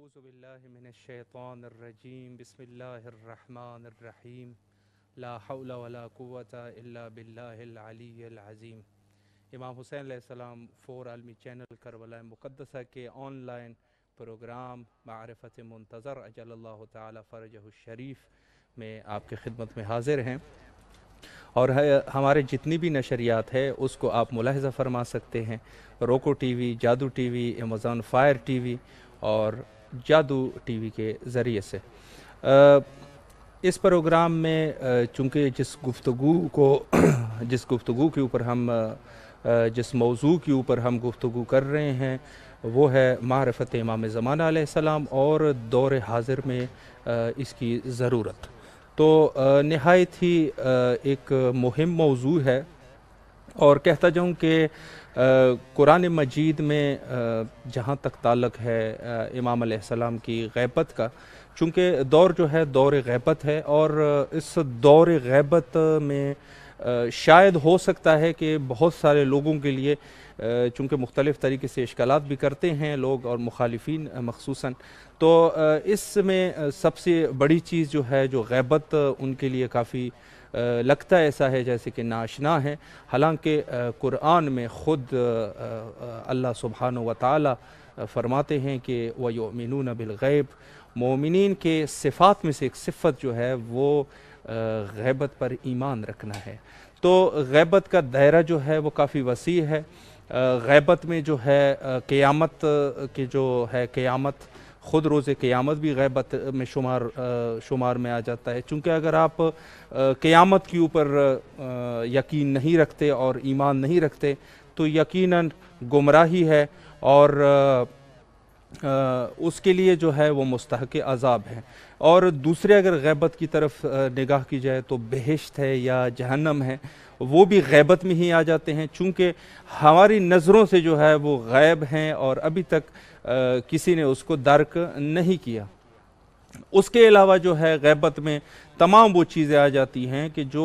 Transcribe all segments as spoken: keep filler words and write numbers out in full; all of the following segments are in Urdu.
اعوذ باللہ من الشیطان الرجیم بسم اللہ الرحمن الرحیم لا حول ولا قوة الا باللہ العلی العظیم۔ امام حسین علیہ السلام فور عالمی چینل کربلا مقدسہ کے آن لائن پروگرام معرفت منتظر اجل اللہ تعالی فرجہ الشریف میں آپ کی خدمت میں حاضر ہیں، اور ہمارے جتنی بھی نشریات ہے اس کو آپ ملاحظہ فرما سکتے ہیں روکو TV, Jadoo TV, Amazon Fire TV اور جادو ٹی وی کے ذریعے سے۔ اس پروگرام میں چونکہ جس گفتگو کو جس گفتگو کے اوپر ہم جس موضوع کے اوپر ہم گفتگو کر رہے ہیں وہ ہے معرفت امام زمانہ علیہ السلام اور دور حاضر میں اس کی ضرورت، تو نہایت ہی ایک مہم موضوع ہے، اور کہتا جاؤں کہ قرآن مجید میں جہاں تک تعلق ہے امام علیہ السلام کی غیبت کا، چونکہ دور جو ہے دور غیبت ہے، اور اس دور غیبت میں شاید ہو سکتا ہے کہ بہت سارے لوگوں کے لیے، چونکہ مختلف طریقے سے اشکالات بھی کرتے ہیں لوگ اور مخالفین مخصوصاً، تو اس میں سب سے بڑی چیز جو ہے جو غیبت ان کے لیے کافی لگتا ایسا ہے جیسے کہ ناشنا ہے، حالانکہ قرآن میں خود اللہ سبحانہ و تعالی فرماتے ہیں کہ وَيُؤْمِنُونَ بِالْغَيْبِ، مومنین کے صفات میں سے ایک صفت جو ہے وہ غیبت پر ایمان رکھنا ہے۔ تو غیبت کا دائرہ جو ہے وہ کافی وسیع ہے۔ غیبت میں جو ہے قیامت کی جو ہے قیامت، خود روز قیامت بھی غیبت میں شمار شمار میں آ جاتا ہے، چونکہ اگر آپ قیامت کے اوپر یقین نہیں رکھتے اور ایمان نہیں رکھتے تو یقیناً گمراہی ہے، اور اس کے لیے جو ہے وہ مستحق عذاب ہے۔ اور دوسرے اگر غیبت کی طرف نگاہ کی جائے تو بہشت ہے یا جہنم ہے، وہ بھی غیبت میں ہی آ جاتے ہیں، چونکہ ہماری نظروں سے جو ہے وہ غائب ہیں اور ابھی تک کسی نے اس کو درک نہیں کیا۔ اس کے علاوہ جو ہے غیبت میں تمام وہ چیزیں آ جاتی ہیں کہ جو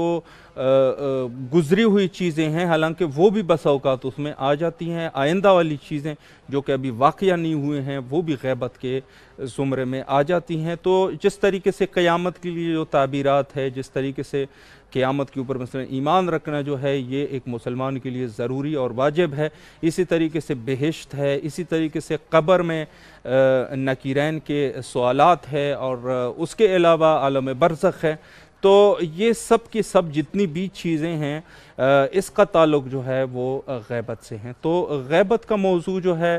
گزری ہوئی چیزیں ہیں، حالانکہ وہ بھی بسا اوقات اس میں آ جاتی ہیں، آئندہ والی چیزیں جو کہ ابھی واقعہ نہیں ہوئے ہیں وہ بھی غیبت کے زمرے میں آ جاتی ہیں۔ تو جس طریقے سے قیامت کے لیے جو تعبیرات ہے، جس طریقے سے قیامت کے اوپر مثلا ایمان رکھنا جو ہے یہ ایک مسلمان کے لیے ضروری اور واجب ہے، اسی طریقے سے بہشت ہے، اسی طریقے سے قبر میں نکیرین کے سوالات ہے، اور اس کے علاوہ عالم برزخ ہے۔ تو یہ سب کی سب جتنی بھی چیزیں ہیں اس کا تعلق جو ہے وہ غیبت سے ہیں۔ تو غیبت کا موضوع جو ہے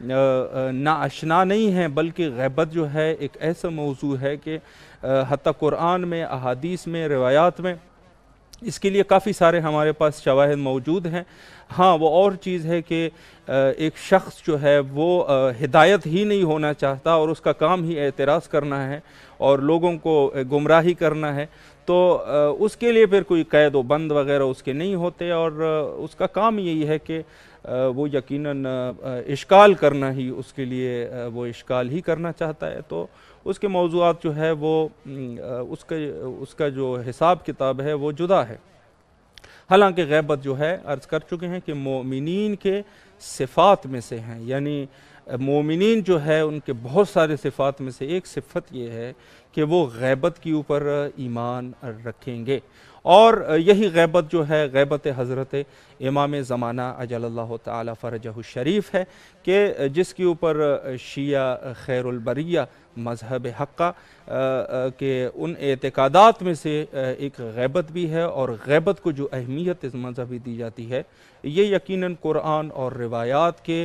نا آشنا نہیں ہے، بلکہ غیبت جو ہے ایک ایسا موضوع ہے کہ حتیٰ قرآن میں، احادیث میں، روایات میں اس کے لیے کافی سارے ہمارے پاس شواہد موجود ہیں۔ ہاں، وہ اور چیز ہے کہ ایک شخص جو ہے وہ ہدایت ہی نہیں ہونا چاہتا اور اس کا کام ہی اعتراض کرنا ہے اور لوگوں کو گمراہی کرنا ہے، تو اس کے لیے پھر کوئی قید و بند وغیرہ اس کے نہیں ہوتے، اور اس کا کام یہی ہے کہ وہ یقیناً اشکال کرنا ہی اس کے لیے وہ اشکال ہی کرنا چاہتا ہے۔ تو اس کے موضوعات جو ہے وہ اس کا اس کا جو حساب کتاب ہے وہ جدا ہے۔ حالانکہ غیبت جو ہے عرض کر چکے ہیں کہ مومنین کے صفات میں سے ہیں، یعنی مومنین جو ہے ان کے بہت سارے صفات میں سے ایک صفت یہ ہے کہ وہ غیبت کے اوپر ایمان رکھیں گے، اور یہی غیبت جو ہے غیبت حضرت امام زمانہ اجل اللہ تعالی فرجہ الشریف ہے، کہ جس کے اوپر شیعہ خیر البریہ مذہب حقہ کے ان اعتقادات میں سے ایک غیبت بھی ہے، اور غیبت کو جو اہمیت اس مذہبی دی جاتی ہے یہ یقیناً قرآن اور روایات کے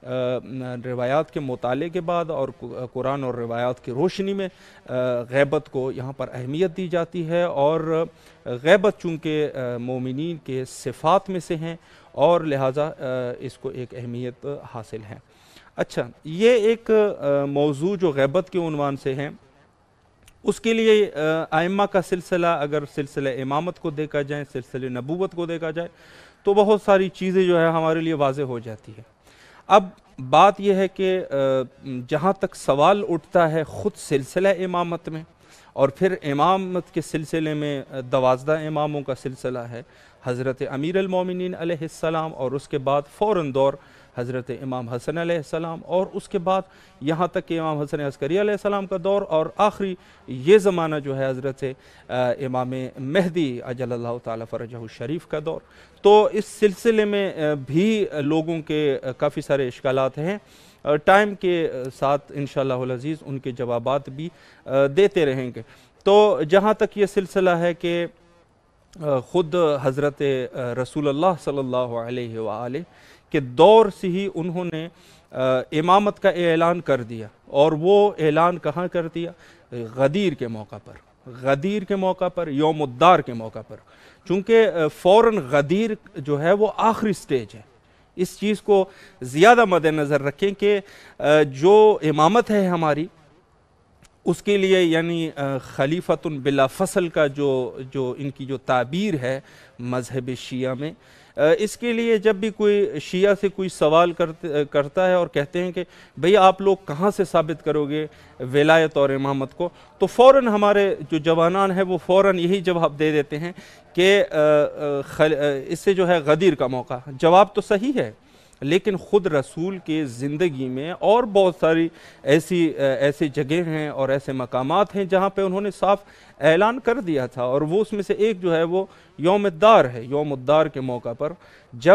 روایات کے مطالعے کے بعد اور قرآن اور روایات کی روشنی میں غیبت کو یہاں پر اہمیت دی جاتی ہے، اور غیبت چونکہ مومنین کے صفات میں سے ہیں اور لہٰذا اس کو ایک اہمیت حاصل ہے۔ اچھا، یہ ایک موضوع جو غیبت کے عنوان سے ہیں، اس کے لیے ائمہ کا سلسلہ اگر سلسلہ امامت کو دیکھا جائے، سلسلہ نبوت کو دیکھا جائے تو بہت ساری چیزیں جو ہے ہمارے لیے واضح ہو جاتی ہے۔ اب بات یہ ہے کہ جہاں تک سوال اٹھتا ہے خود سلسلہ امامت میں، اور پھر امامت کے سلسلے میں دوازدہ اماموں کا سلسلہ ہے، حضرت امیر المومنین علیہ السلام، اور اس کے بعد فوراً دور حضرت امام حسن علیہ السلام، اور اس کے بعد یہاں تک کہ امام حسن عسکری علیہ السلام کا دور، اور آخری یہ زمانہ جو ہے حضرت امام مہدی عجل اللہ تعالیٰ فرجہ الشریف کا دور۔ تو اس سلسلے میں بھی لوگوں کے کافی سارے اشکالات ہیں، ٹائم کے ساتھ انشاءاللہ العزیز ان کے جوابات بھی دیتے رہیں گے۔ تو جہاں تک یہ سلسلہ ہے کہ خود حضرت رسول اللہ صلی اللہ علیہ وآلہ کے دور سے ہی انہوں نے امامت کا اعلان کر دیا، اور وہ اعلان کہاں کر دیا؟ غدیر کے موقع پر، غدیر کے موقع پر، یوم الدار کے موقع پر، چونکہ فوراً غدیر جو ہے وہ آخری سٹیج ہے۔ اس چیز کو زیادہ مد نظر رکھیں کہ جو امامت ہے ہماری، اس کے لیے یعنی خلیفۃ بلا فصل کا جو جو ان کی جو تعبیر ہے مذہب شیعہ میں، اس کے لیے جب بھی کوئی شیعہ سے کوئی سوال کرتا ہے اور کہتے ہیں کہ بھئی آپ لوگ کہاں سے ثابت کرو گے ولایت اور امامت کو، تو فوراً ہمارے جو جوانان ہیں وہ فوراً یہی جواب دے دیتے ہیں کہ اس سے جو ہے غدیر کا موقع۔ جواب تو صحیح ہے، لیکن خود رسول کے زندگی میں اور بہت ساری ایسی ایسی جگہیں ہیں اور ایسے مقامات ہیں جہاں پہ انہوں نے صاف اعلان کر دیا تھا، اور وہ اس میں سے ایک جو ہے وہ یوم الدار ہے۔ یوم الدار کے موقع پر جب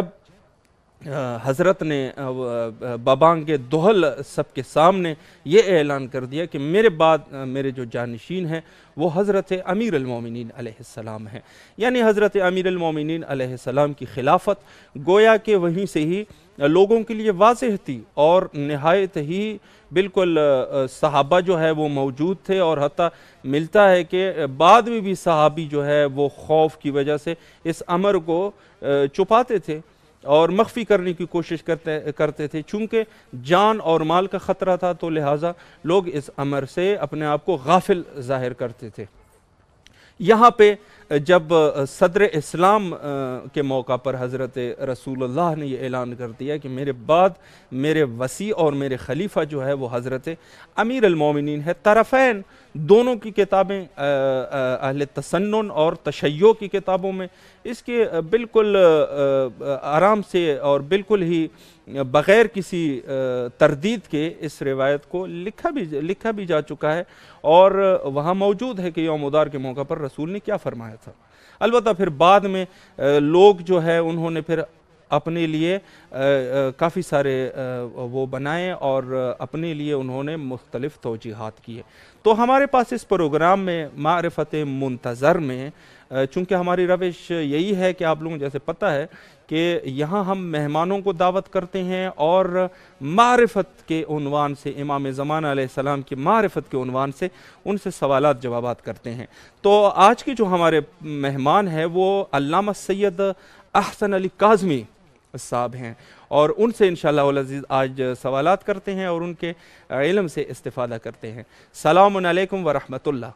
حضرت نے بابانگ دہل سب کے سامنے یہ اعلان کر دیا کہ میرے بعد میرے جو جانشین ہیں وہ حضرت امیر المومنین علیہ السلام ہیں، یعنی حضرت امیر المومنین علیہ السلام کی خلافت گویا کہ وہیں سے ہی لوگوں کے لیے واضح تھی، اور نہایت ہی بالکل صحابہ جو ہے وہ موجود تھے، اور حتیٰ ملتا ہے کہ بعد میں بھی صحابی جو ہے وہ خوف کی وجہ سے اس امر کو چھپاتے تھے اور مخفی کرنے کی کوشش کرتے کرتے تھے، چونکہ جان اور مال کا خطرہ تھا، تو لہٰذا لوگ اس امر سے اپنے آپ کو غافل ظاہر کرتے تھے۔ یہاں پہ جب صدر اسلام کے موقع پر حضرت رسول اللہ نے یہ اعلان کر دیا کہ میرے بعد میرے وصی اور میرے خلیفہ جو ہے وہ حضرت امیر المومنین ہے، طرفین دونوں کی کتابیں اہل تسنن اور تشیع کی کتابوں میں اس کے بالکل آرام سے اور بالکل ہی بغیر کسی تردید کے اس روایت کو لکھا بھی لکھا بھی جا چکا ہے، اور وہاں موجود ہے کہ یوم الدار کے موقع پر رسول نے کیا فرمایا تھا۔ البتہ پھر بعد میں لوگ جو ہے انہوں نے پھر اپنے لیے کافی سارے وہ بنائے اور اپنے لیے انہوں نے مختلف توجیحات کیے۔ تو ہمارے پاس اس پروگرام میں معرفت منتظر میں چونکہ ہماری روش یہی ہے کہ آپ لوگوں جیسے پتہ ہے کہ یہاں ہم مہمانوں کو دعوت کرتے ہیں اور معرفت کے عنوان سے، امام زمانہ علیہ السلام کی معرفت کے عنوان سے ان سے سوالات جوابات کرتے ہیں۔ تو آج کے جو ہمارے مہمان ہیں وہ علامہ سید احسن علی کاظمی صاحب ہیں، اور ان سے انشاءاللہ العزیز آج سوالات کرتے ہیں اور ان کے علم سے استفادہ کرتے ہیں۔ السلام علیکم ورحمۃ اللہ۔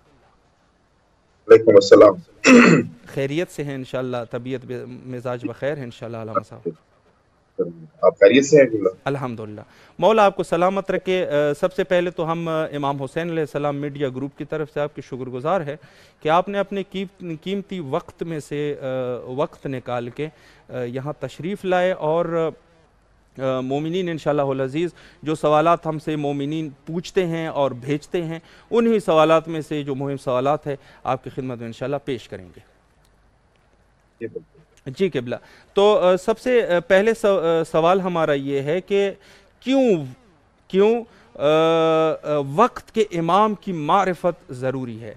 وعلیکم السلام۔ خیریت سے ہیں انشاءاللہ، طبیعت مزاج بخیر ہے انشاءاللہ علامہ صاحب؟ آپ خیریت سے ہیں؟ الحمدللہ، مولا آپ کو سلامت رکھے۔ سب سے پہلے تو ہم امام حسین علیہ السلام میڈیا گروپ کی طرف سے آپ کے شکر گزار ہے کہ آپ نے اپنے قیمتی وقت میں سے وقت نکال کے یہاں تشریف لائے، اور مومنین انشاءاللہ العزیز جو سوالات ہم سے مومنین پوچھتے ہیں اور بھیجتے ہیں، انہی سوالات میں سے جو مہم سوالات ہے آپ کی خدمت میں انشاءاللہ پیش کریں گے۔ جی قبلہ، تو سب سے پہلے سوال ہمارا یہ ہے کہ کیوں کیوں وقت کے امام کی معرفت ضروری ہے؟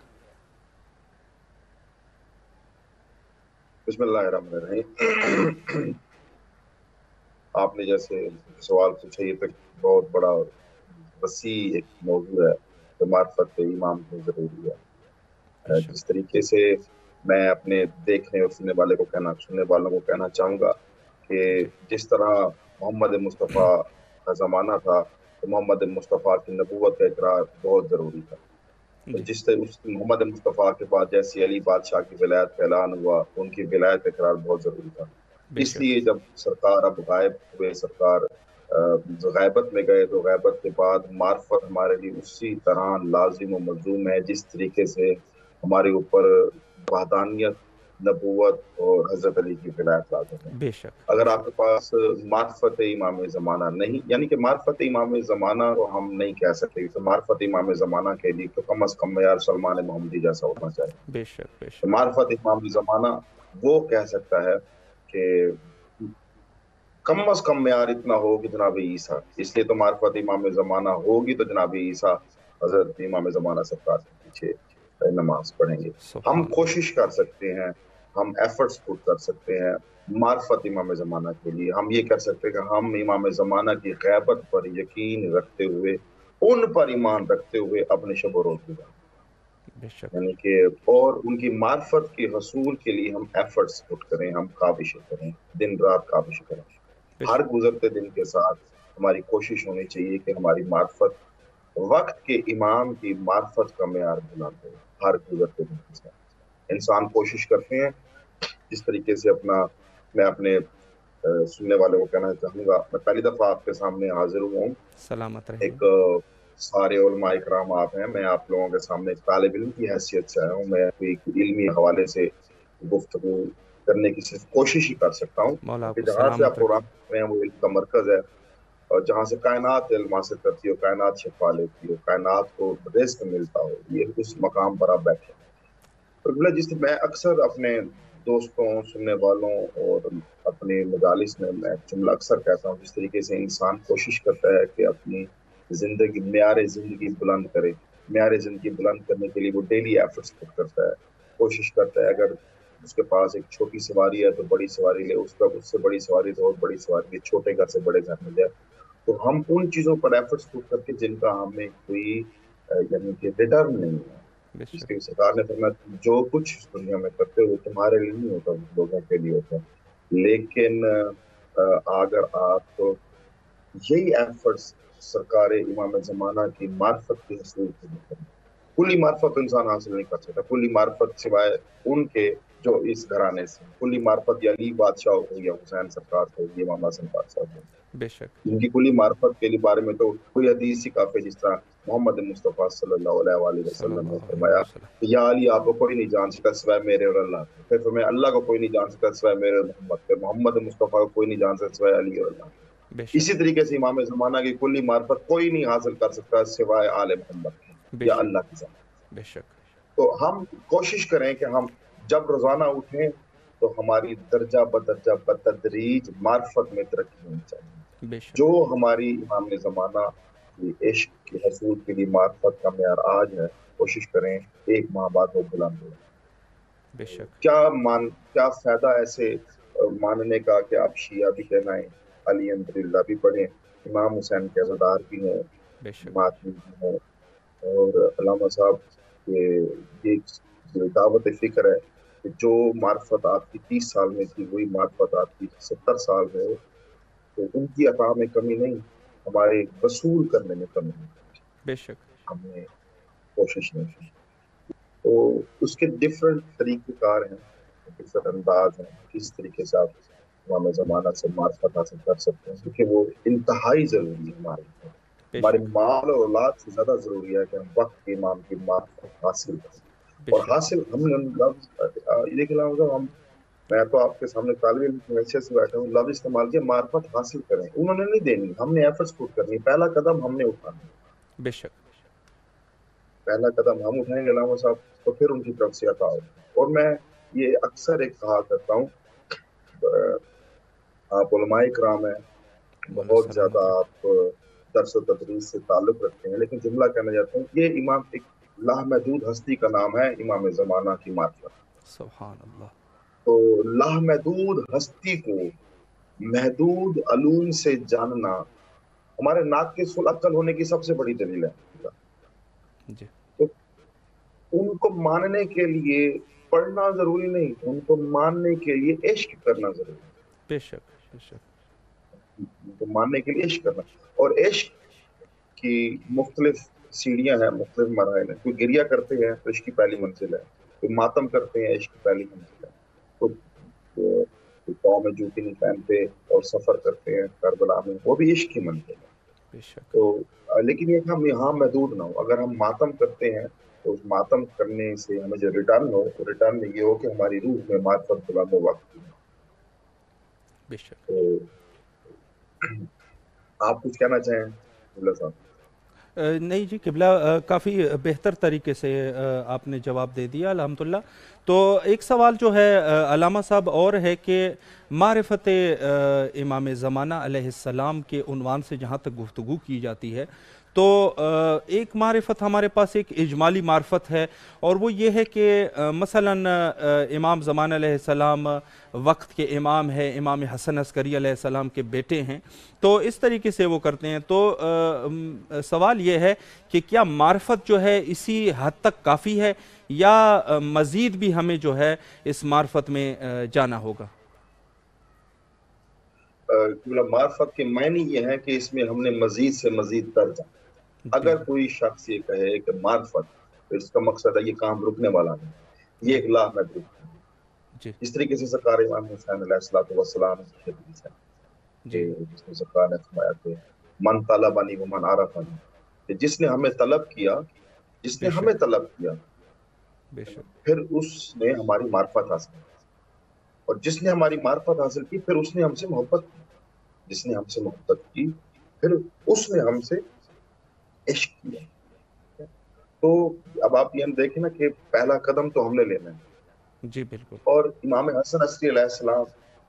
بسم اللہ الرحمن الرحیم۔ آپ نے جیسے سوال پوچھا، یہ بہت بڑا وسیع ایک موضوع ہے کہ معرفت امام کو ضروری ہے۔ جس طریقے سے میں اپنے دیکھنے اور سننے والے کو کہنا سننے والوں کو کہنا چاہوں گا کہ جس طرح محمد مصطفیٰ کا زمانہ تھا تو محمد مصطفیٰ کی نبوت کا اقرار بہت ضروری تھا، جس طرح اس محمد مصطفیٰ کے بعد جیسے علی بادشاہ کی ولایت کا اعلان ہوا، ان کی ولایت کا اقرار بہت ضروری تھا۔ اس لیے جب سرکار اب غائب ہوئے، سرکار غیبت میں گئے، تو غیبت کے بعد معرفت ہمارے لیے اسی طرح لازم و ملزوم ہے جس طریقے سے ہمارے اوپر وحدانیت نبوت اور حضرت علی کی ولایت لازم ہے۔ بے شک اگر آپ کے پاس معرفت امام زمانہ نہیں، یعنی کہ معرفت امام زمانہ کو ہم نہیں کہہ سکتے، تو معرفت امام زمانہ کے لیے تو کم از کم معیار سلمان محمدی جیسا ہونا چاہیے۔ بے شک بے تو شک معرفت امام زمانہ وہ کہہ سکتا ہے کہ کم از کم معیار اتنا ہو کہ جناب عیسیٰ، اس لیے تو معرفت امام زمانہ ہوگی تو جناب عیسیٰ حضرت امام زمانہ سرکار کے پیچھے نماز پڑھیں گے۔ ہم سبحان اللہ۔ کوشش کر سکتے ہیں، ہم ایفرٹس پٹ کر سکتے ہیں معرفت امام زمانہ کے لیے۔ ہم یہ کر سکتے ہیں کہ ہم امام زمانہ کی غیبت پر یقین رکھتے ہوئے، ان پر ایمان رکھتے ہوئے اپنے شب و روز گزاریں، بے شک یعنی کہ اور ان کی معرفت کے حصول کے لیے ہم ایفرٹس پٹ کریں، ہم کاوشیں کریں، دن رات کاوشیں کریں۔ بے ہر شک گزرتے دن کے ساتھ ہماری کوشش ہونی چاہیے کہ ہماری معرفت وقت کے امام کی معرفت کا معیار بلند ہو۔ ہر گزرتے دن کے ساتھ انسان کوشش کرتے ہیں، جس طریقے سے اپنا میں اپنے سننے والے کو کہنا چاہوں گا، میں پہلی دفعہ آپ کے سامنے حاضر ہوا ہوں، سلامت رہیے۔ ایک سارے علماء اکرام آپ ہیں، میں آپ لوگوں کے سامنے ایک طالب علم کی حیثیت سے آیا ہوں، میں کوئی علمی حوالے سے گفتگو کرنے کی صرف کوشش ہی کر سکتا ہوں، مولا آپ کہ کو جہاں سے سلامت آپ رکھے۔ قرآن میں وہ علم کا مرکز ہے، اور جہاں سے کائنات علم حاصل کرتی ہو، کائنات شفا لیتی ہو، کائنات کو رزق ملتا ہو، یہ اس مقام پر آپ بیٹھے ہیں۔ پرگلہ جس میں اکثر اپنے دوستوں، سننے والوں اور اپنے مجالس میں میں جملہ اکثر کہتا ہوں، جس طریقے سے انسان کوشش کرتا ہے کہ اپنی زندگی معیار زندگی بلند کرے، معیار زندگی بلند کرنے کے لیے وہ ڈیلی ایفرٹس پٹ کرتا ہے، کوشش کرتا ہے، اگر اس کے پاس ایک چھوٹی سواری ہے تو بڑی سواری لے، اس کا اس سے بڑی سواری تو اور بڑی سواری لے، چھوٹے گھر سے بڑے گھر میں جائے۔ تو ہم ان چیزوں پر ایفرٹس پٹ کر کے جن کا ہمیں کوئی یعنی کہ ریٹرن نہیں ہے، بے اس شک کی سرکار نے فرمایا جو کچھ اس دنیا میں کرتے ہو تمہارے لیے نہیں ہوتا، لوگوں کے لیے ہوتا ہے، لیکن اگر آپ یہی ایفرٹس سرکار امام زمانہ کی معرفت کے حصول کے لیے کریں، کلی معرفت انسان حاصل نہیں کر سکتا، کلی معرفت سوائے ان کے جو اس گھرانے سے، کلی معرفت یا علی بادشاہ ہو یا حسین سرکار ہو یا امام حسن بادشاہ ہو، بے شک ان کی کلی معرفت کے لیے بارے میں تو کوئی حدیث ہی کافی، جس طرح محمد مصطفیٰ صلی اللہ علیہ وآلہ صلی وسلم نے اللہ علیہ فرمایا وسلم۔ کہ یا علی آپ کو کوئی نہیں جان سکتا سوائے میرے اور اللہ کے، پھر فرمایا اللہ کو کوئی نہیں جان سکتا سوائے میرے اور محمد کے، محمد مصطفیٰ کو کوئی نہیں جان سکتا سوائے علی اور اللہ کے۔ بے شک اسی طریقے سے امام زمانہ کی کلی معرفت کوئی نہیں حاصل کر سکتا سوائے آل محمد کے بے یا شک اللہ کی ذات۔ بے شک تو ہم کوشش کریں کہ ہم جب روزانہ اٹھیں تو ہماری درجہ بدرجہ بتدریج معرفت میں ترقی ہونی چاہیے، بے شک جو ہماری امام زمانہ کی عشق کے حصول کے لیے معرفت کا معیار آج ہے، کوشش کریں ایک ماہ بعد وہ بلند ہو۔ بے شک کیا مان کیا فائدہ ایسے ماننے کا کہ آپ شیعہ بھی کہنائیں، علی الحمدللہ بھی پڑھیں، امام حسین کے عزادار بھی ہوں، بے شک ماتمی بھی ہوں، اور علامہ صاحب کے یہ جو دعوت فکر ہے کہ جو معرفت آپ کی تیس سال میں تھی وہی معرفت آپ کی ستر سال میں ہو، تو ان کی عطا میں کمی نہیں، ہمارے وصول کرنے میں کمی نہیں، بے شک ہم نے کوشش نہیں کی۔ تو اس کے ڈفرینٹ طریقہ کار ہیں، ڈفرینٹ انداز ہیں، کس طریقے سے آپ امام زمانہ سے معرفت حاصل کر سکتے ہیں، کیونکہ وہ انتہائی ضروری ہے ہمارے لیے، بے ہمارے شک مال اور اولاد سے زیادہ ضروری ہے کہ ہم وقت کے امام کی معرفت حاصل کریں، بے اور شک حاصل ہم نے لفظ یہ کہ ہم میں تو آپ کے سامنے طالب علم کی حیثیت سے بیٹھا ہوں، لفظ استعمال کیا معرفت حاصل کریں، انہوں نے نہیں دینی، ہم نے ایفرٹس پٹ کرنی، پہلا قدم ہم نے اٹھانا، بے شک پہلا قدم ہم اٹھائیں گے علامہ صاحب تو پھر ان کی طرف سے عطا ہوگی۔ اور میں یہ اکثر ایک کہا کرتا ہوں، آپ علماء کرام ہیں، مولا بہت زیادہ سلامت رکھے۔ آپ درس و تدریس سے تعلق رکھتے ہیں، لیکن جملہ کہنا چاہتا ہوں، یہ امام ایک لامحدود ہستی کا نام ہے امام زمانہ کی معرفت۔ سبحان اللہ۔ تو لامحدود ہستی کو محدود علوم سے جاننا ہمارے ناقص العقل ہونے کی سب سے بڑی دلیل ہے۔ جی تو ان کو ماننے کے لیے پڑھنا ضروری نہیں، ان کو ماننے کے لیے عشق کرنا ضروری ہے، بے شک بے شک ان کو ماننے کے لیے عشق کرنا، اور عشق کی مختلف سیڑھیاں ہیں، مختلف مراحل ہیں، کوئی گریہ کرتے ہیں تو عشق کی پہلی منزل ہے، کوئی ماتم کرتے ہیں عشق کی پہلی منزل ہے، کوئی پاؤں میں جوتی نہیں پہنتے اور سفر کرتے ہیں کربلا میں، وہ بھی عشق کی منزل ہے۔ بے شک تو لیکن یہ کہ ہم یہاں محدود نہ ہو، اگر ہم ماتم کرتے ہیں تو اس ماتم کرنے سے ہمیں جو ریٹرن ہو ریٹرن یہ ہو کہ ہماری روح میں معرفت بلند و وقت. بے شک. تو آپ کچھ کہنا چاہیں قبلہ صاحب؟ نہیں جی قبلہ کافی بہتر طریقے سے آپ نے جواب دے دیا الحمدللہ. تو ایک سوال جو ہے علامہ صاحب اور ہے کہ معرفت امام زمانہ علیہ السلام کے عنوان سے جہاں تک گفتگو کی جاتی ہے تو ایک معرفت ہمارے پاس ایک اجمالی معرفت ہے اور وہ یہ ہے کہ مثلاً امام زمانہ علیہ السلام وقت کے امام ہے، امام حسن عسکری علیہ السلام کے بیٹے ہیں، تو اس طریقے سے وہ کرتے ہیں. تو سوال یہ ہے کہ کیا معرفت جو ہے اسی حد تک کافی ہے یا مزید بھی ہمیں جو ہے اس معرفت میں جانا ہوگا؟ معرفت کے معنی یہ ہے کہ اس میں ہم نے مزید سے مزید تر جانا. اگر کوئی شخص یہ کہے کہ معرفت تو اس کا مقصد ہے یہ کام رکنے والا نہیں، یہ ایک لا محدود ہے. اس طریقے سے سرکار امام حسین علیہ الصلوۃ والسلام کی حدیث ہے جس میں سرکار نے فرمایا کہ من طلبنی ومن عرفنی، کہ جس نے ہمیں طلب کیا جس نے ہمیں طلب کیا پھر اس نے ہماری معرفت حاصل کی، اور جس نے ہماری معرفت حاصل کی پھر اس نے ہم سے محبت کی، جس نے ہم سے محبت کی پھر اس نے ہم سے عشق کیا. تو اب آپ یہ دیکھیں نا کہ پہلا قدم تو ہم نے لینا ہے. جی بالکل. اور امام حسن عسکری علیہ السلام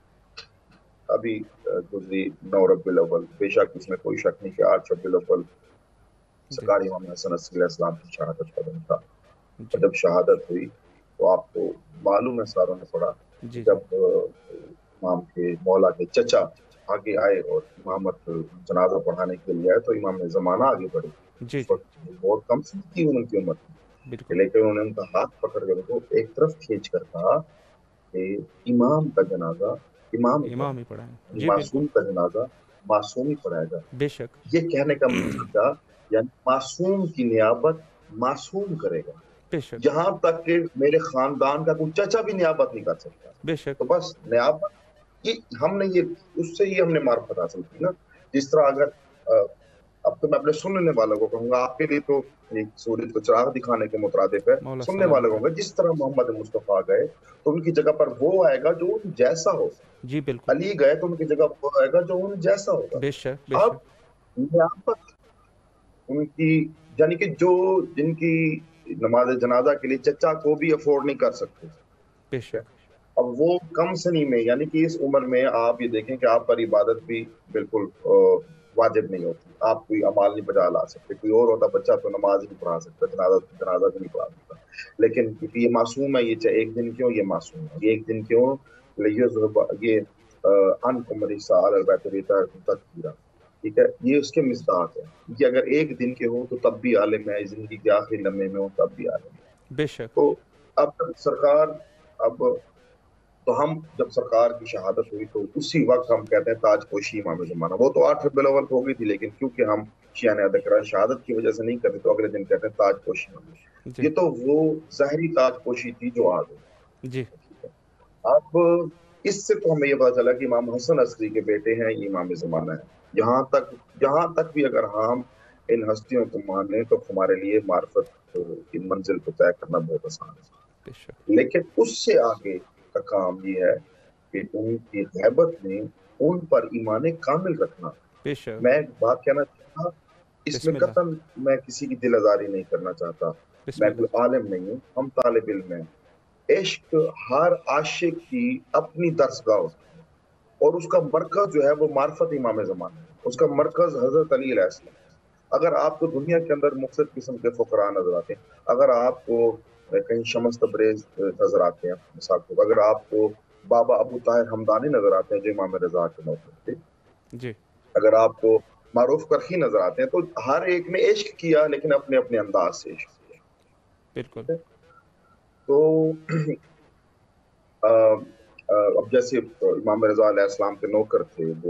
ابھی گزری نو ربیع الاول، بے شک اس میں کوئی شک نہیں کہ آٹھ ربیع الاول سرکار امام حسن عسکری علیہ السلام کی شہادت کا دن تھا. اور جب شہادت ہوئی تو آپ کو معلوم ہے ساروں نے پڑھا جب امام کے مولا کے چچا آگے آئے اور امامت جنازہ پڑھانے کے لیے آئے تو امام زمانہ آگے بڑھے. اس وقت بہت کم سی تھی ان کی عمر، لیکن انہوں نے ان کا ہاتھ پکڑ کر ان کو ایک طرف کھینچ کر کہا کہ امام کا جنازہ امام امام ہی پڑھائیں، معصوم کا جنازہ معصوم ہی پڑھائے گا. بے شک. یہ کہنے کا مقصد تھا یعنی معصوم کی نیابت معصوم کرے گا. بے شک. یہاں تک کہ میرے خاندان کا کوئی چچا بھی نیابت نہیں کر سکتا. بے شک. تو بس نیابت یہ ہم نے یہ اس سے ہی ہم نے معرفت حاصل کی نا. جس طرح اگر اب تو میں اپنے سننے والوں کو کہوں گا، آپ کے لیے تو ایک سورج کو چراغ دکھانے کے مترادف ہے، سننے والوں کو کہوں گا جس طرح محمد مصطفیٰ گئے تو ان کی جگہ پر وہ آئے گا جو ان جیسا ہو. جی بالکل. علی گئے تو ان کی جگہ وہ آئے گا جو ان جیسا ہوگا. بے شک. بے اب شک. نیابت ان کی یعنی کہ جو جن کی نماز جنازہ کے لیے چچا کو بھی افورڈ نہیں کر سکتے، بے شک. اب وہ کم سنی میں یعنی کہ اس عمر میں آپ یہ دیکھیں کہ آپ پر عبادت بھی بالکل واجب نہیں ہوتی، آپ کوئی اعمال نہیں بجا لا سکتے. کوئی اور ہوتا بچہ تو نماز ہی نہیں پڑھا سکتا، جنازہ جنازہ بھی نہیں پڑھا سکتا. لیکن کیونکہ یہ معصوم ہے، یہ چاہے ایک دن کیوں یہ معصوم ہے، یہ ایک دن کیوں یہ ان عمری سال تک، ٹھیک ہے، یہ اس کے مصداق ہے کہ اگر ایک دن کے ہو تو تب بھی عالم ہے، زندگی کے آخری لمحے میں ہو تب بھی عالم ہے. بے شک. تو اب سرکار اب تو ہم جب سرکار کی شہادت ہوئی تو اسی وقت ہم کہتے ہیں تاج پوشی امام زمانہ. وہ تو آٹھ ربیع الاول ہو گئی تھی، لیکن کیونکہ ہم شیعہ ادکرہ شہادت کی وجہ سے نہیں کرتے تو اگلے دن کہتے ہیں تاج پوشی امام. یہ تو وہ ظاہری تاج پوشی تھی جو آ گئی. جی. اب اس سے تو ہمیں یہ پتا چلا کہ امام حسن عسکری کے بیٹے ہیں، یہ امام زمانہ ہے. یہاں تک یہاں تک بھی اگر ہم ان ہستیوں کو مان لیں تو ہمارے لیے معرفت کی منزل کو طے کرنا بہت آسان ہے. لیکن اس سے آگے کا کام یہ ہے کہ ان کی غیبت میں ان پر ایمان کامل رکھنا. میں ایک بات کہنا چاہتا، اس میں قطعاً میں کسی کی دل آزاری نہیں کرنا چاہتا، میں کوئی عالم نہیں ہوں، ہم طالب علم ہیں. عشق ہر عاشق کی اپنی درسگاہ ہوتی ہے اور اس کا مرکز جو ہے وہ معرفت امام زمانہ ہے. اس کا مرکز حضرت علی علیہ السلام. اگر آپ کو دنیا کے اندر مختلف قسم کے فقراء نظر آتے ہیں، اگر آپ کو کہیں شمس تبریز نظر آتے ہیں، مثال کو اگر آپ کو بابا ابو طاہر حمدانی نظر آتے ہیں جو امام رضا کے نوکر تھے، جی، اگر آپ کو معروف کرخی نظر آتے ہیں، تو ہر ایک نے عشق کیا لیکن اپنے اپنے انداز سے عشق کیا. بالکل. تو اب جیسے امام رضا علیہ السلام کے نوکر تھے، وہ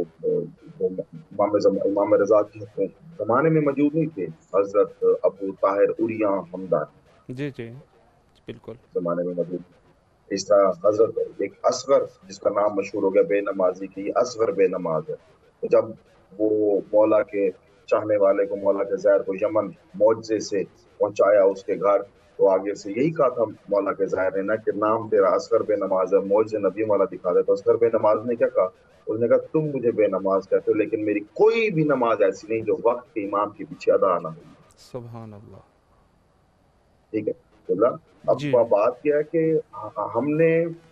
امام رضا کے زمانے میں موجود نہیں تھے، حضرت ابو طاہر اریاں حمدانی جی جی بالکل زمانے میں موجود. اس طرح حضرت ایک اصغر جس کا نام مشہور ہو گیا بے نمازی کی، اصغر بے نماز ہے. تو جب وہ مولا کے چاہنے والے کو، مولا کے زہر کو یمن معجزے سے پہنچایا اس کے گھر، تو آگے سے یہی کہا تھا مولا کے ظاہر نے کہ نام تیرا اصغر بے نماز ہے، موج سے نبی والا دکھا دے. تو اصغر بے نماز نے کیا کہا؟ اس نے کہا تم مجھے بے نماز کہتے ہو، لیکن میری کوئی بھی نماز ایسی نہیں جو وقت کے امام کے پیچھے ادا نہ ہوئی. سبحان اللہ. ٹھیک ہے. بولا اب جی بات کیا ہے کہ ہم نے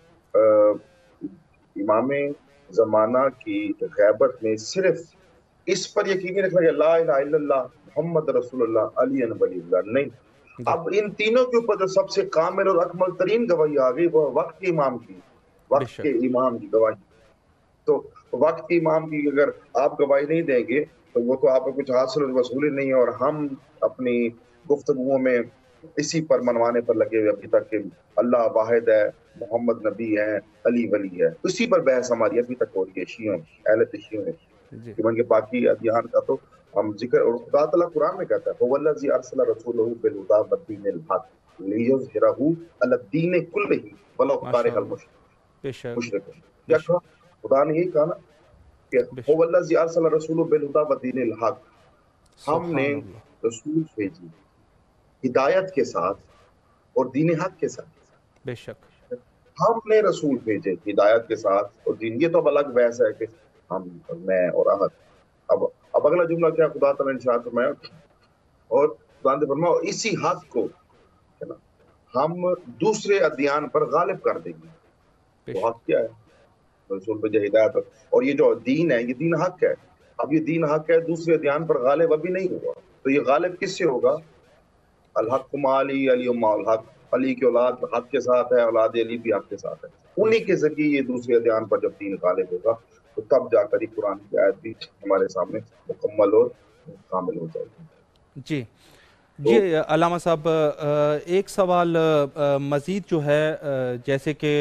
امام زمانہ کی غیبت میں صرف اس پر یقین نہیں رکھنا کہ لا الہ الا اللہ محمد رسول اللہ علی ولی اللہ، نہیں. جی اب ان تینوں کے اوپر جو سب سے کامل اور اکمل ترین گواہی آ گئی وہ وقت کے امام کی، بے وقت کے شک. امام کی گواہی. تو وقت کے امام کی اگر آپ گواہی نہیں دیں گے تو وہ تو آپ کو کچھ حاصل اور وصولی نہیں ہے. اور ہم اپنی گفتگوؤں میں اسی پر منوانے پر لگے ہوئے ابھی تک کہ اللہ واحد ہے، محمد نبی ہے، علی ولی ہے، اسی پر بحث ہماری ابھی تک ہو رہی ہے شیعوں میں، اہل شیعوں میں. جی کہ باقی ادیان کا تو ہم ذکر، اور خدا تعالیٰ قرآن میں کہتا ہے وَالَّذِي أَرْسَلَ رَسُولَهُ بِالْهُدَىٰ وَدِينِ الْحَقِّ لِيُظْهِرَهُ عَلَى الدِّينِ كُلِّهِ وَلَوْ ماشاء كَرِهَ اللہ. بے شک. الْمُشْرِكُونَ. بے کیا شک. کہا؟ خدا نے یہی کہا نا کہ بے شک. وَالَّذِي أَرْسَلَ رَسُولَهُ بِالْهُدَىٰ وَدِينِ الْحَقِّ. ہم نے سبحان اللہ. رسول بھیجی ہدایت کے ساتھ اور دین حق کے ساتھ. بے شک. ہم نے رسول بھیجے ہدایت کے ساتھ اور دین. یہ تو اب الگ بحث ہے کہ ہم اور میں اور احد. اب اب اگلا جملہ کیا خدا تعالیٰ نے ارشاد فرمایا اور خدا نے فرمایا اسی حق کو ہے نا ہم دوسرے ادیان پر غالب کر دیں گے. بے وہ شک. حق کیا ہے؟ رسول بھیجے ہدایت. اور یہ جو دین ہے یہ دین حق ہے. اب یہ دین حق ہے، دوسرے ادیان پر غالب ابھی نہیں ہوا. تو یہ غالب کس سے ہوگا؟ الحق مع علی، علی مع الحق. علی کی اولاد حق کے ساتھ ہے، اولاد علی بھی حق کے ساتھ ہے. بے انہی شک. کے ذریعے یہ دوسرے ادیان پر جب دین غالب ہوگا تو تب جا کر یہ قرآن کی آیت بھی ہمارے سامنے مکمل اور کامل ہو جائے گی. جی جی تو علامہ صاحب، ایک سوال مزید جو ہے، جیسے کہ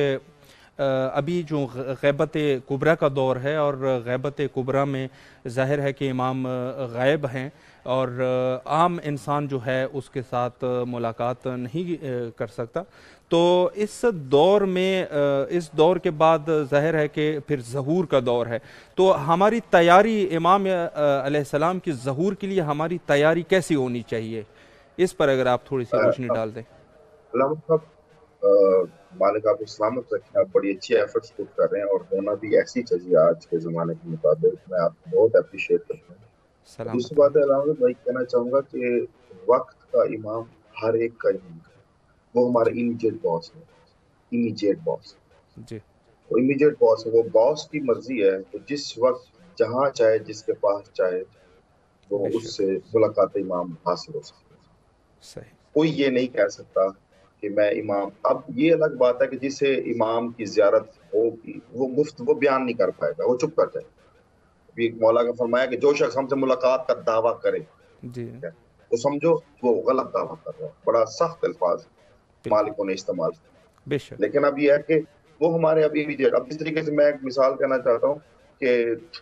ابھی جو غیبت کبریٰ کا دور ہے اور غیبت کبریٰ میں ظاہر ہے کہ امام غائب ہیں اور عام انسان جو ہے اس کے ساتھ ملاقات نہیں کر سکتا. تو اس دور میں، اس دور کے بعد ظاہر ہے کہ پھر ظہور کا دور ہے. تو ہماری تیاری امام علیہ السلام کی ظہور کے لیے ہماری تیاری کیسی ہونی چاہیے؟ اس پر اگر آپ تھوڑی سی روشنی ڈال دیں. علامہ صاحب مالک آپ سلامت رکھیں، آپ بڑی اچھی ایفرٹس پٹ کر رہے ہیں اور ہونا بھی ایسی چاہیے آج کے زمانے کے مطابق. میں آپ کو بہت اپریشیٹ کرتا ہوں. دوسری سلامت بات رہیں. ہے علامہ بھائی، کہنا چاہوں گا کہ وقت کا امام ہر ایک کا امام ہے. وہ ہمارا جی امیجیٹ باس ہے. امیجیٹ باس جی وہ امیجیٹ باس ہے. وہ باس کی مرضی ہے تو جس وقت جہاں چاہے جس کے پاس چاہے وہ بے اس شک. سے ملاقات امام حاصل ہو سکتی ہے. صحیح. کوئی یہ نہیں کہہ سکتا کہ میں امام. اب یہ الگ بات ہے کہ جسے امام کی زیارت ہوگی وہ مفت وہ بیان نہیں کر پائے گا، وہ چپ کر جائے گا. ابھی مولا کا فرمایا کہ جو شخص ہم سے ملاقات کا دعویٰ کرے جی تو سمجھو وہ غلط دعویٰ کر رہا ہے. بڑا سخت الفاظ بالکل. مالکوں نے استعمال کیا. بے شک. لیکن اب یہ ہے کہ وہ ہمارے ابھی امیڈیٹ. اب اس طریقے سے میں ایک مثال کہنا چاہتا ہوں کہ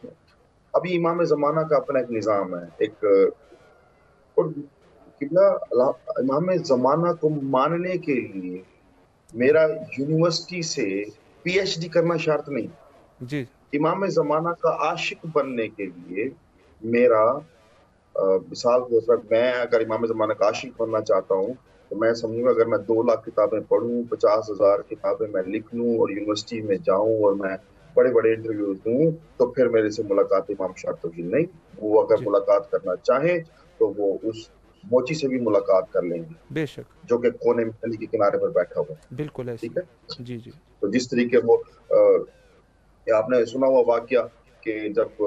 ابھی امام زمانہ کا اپنا ایک نظام ہے. ایک اور امام زمانہ کو ماننے کے لیے میرا یونیورسٹی سے پی ایچ ڈی کرنا شرط نہیں. جی امام زمانہ کا عاشق بننے کے لیے میرا مثال کے طور پر میں اگر امام زمانہ کا عاشق بننا چاہتا ہوں تو میں سمجھوں گا اگر میں دو لاکھ کتابیں پڑھوں، پچاس ہزار کتابیں میں لکھ لوں اور یونیورسٹی میں جاؤں اور میں بڑے بڑے انٹرویوز دوں تو پھر میرے سے ملاقات امام شرط ہوگی. نہیں، وہ اگر جی ملاقات کرنا چاہیں تو وہ اس موچی سے بھی ملاقات کر لیں گے بے شک. جو کہ کونے میں گلی کے کنارے پر بیٹھا ہوا ہے. بالکل ایسی ٹھیک ہے. ہے. جی جی تو جس طریقے وہ آپ نے سنا ہوا واقعہ کہ جب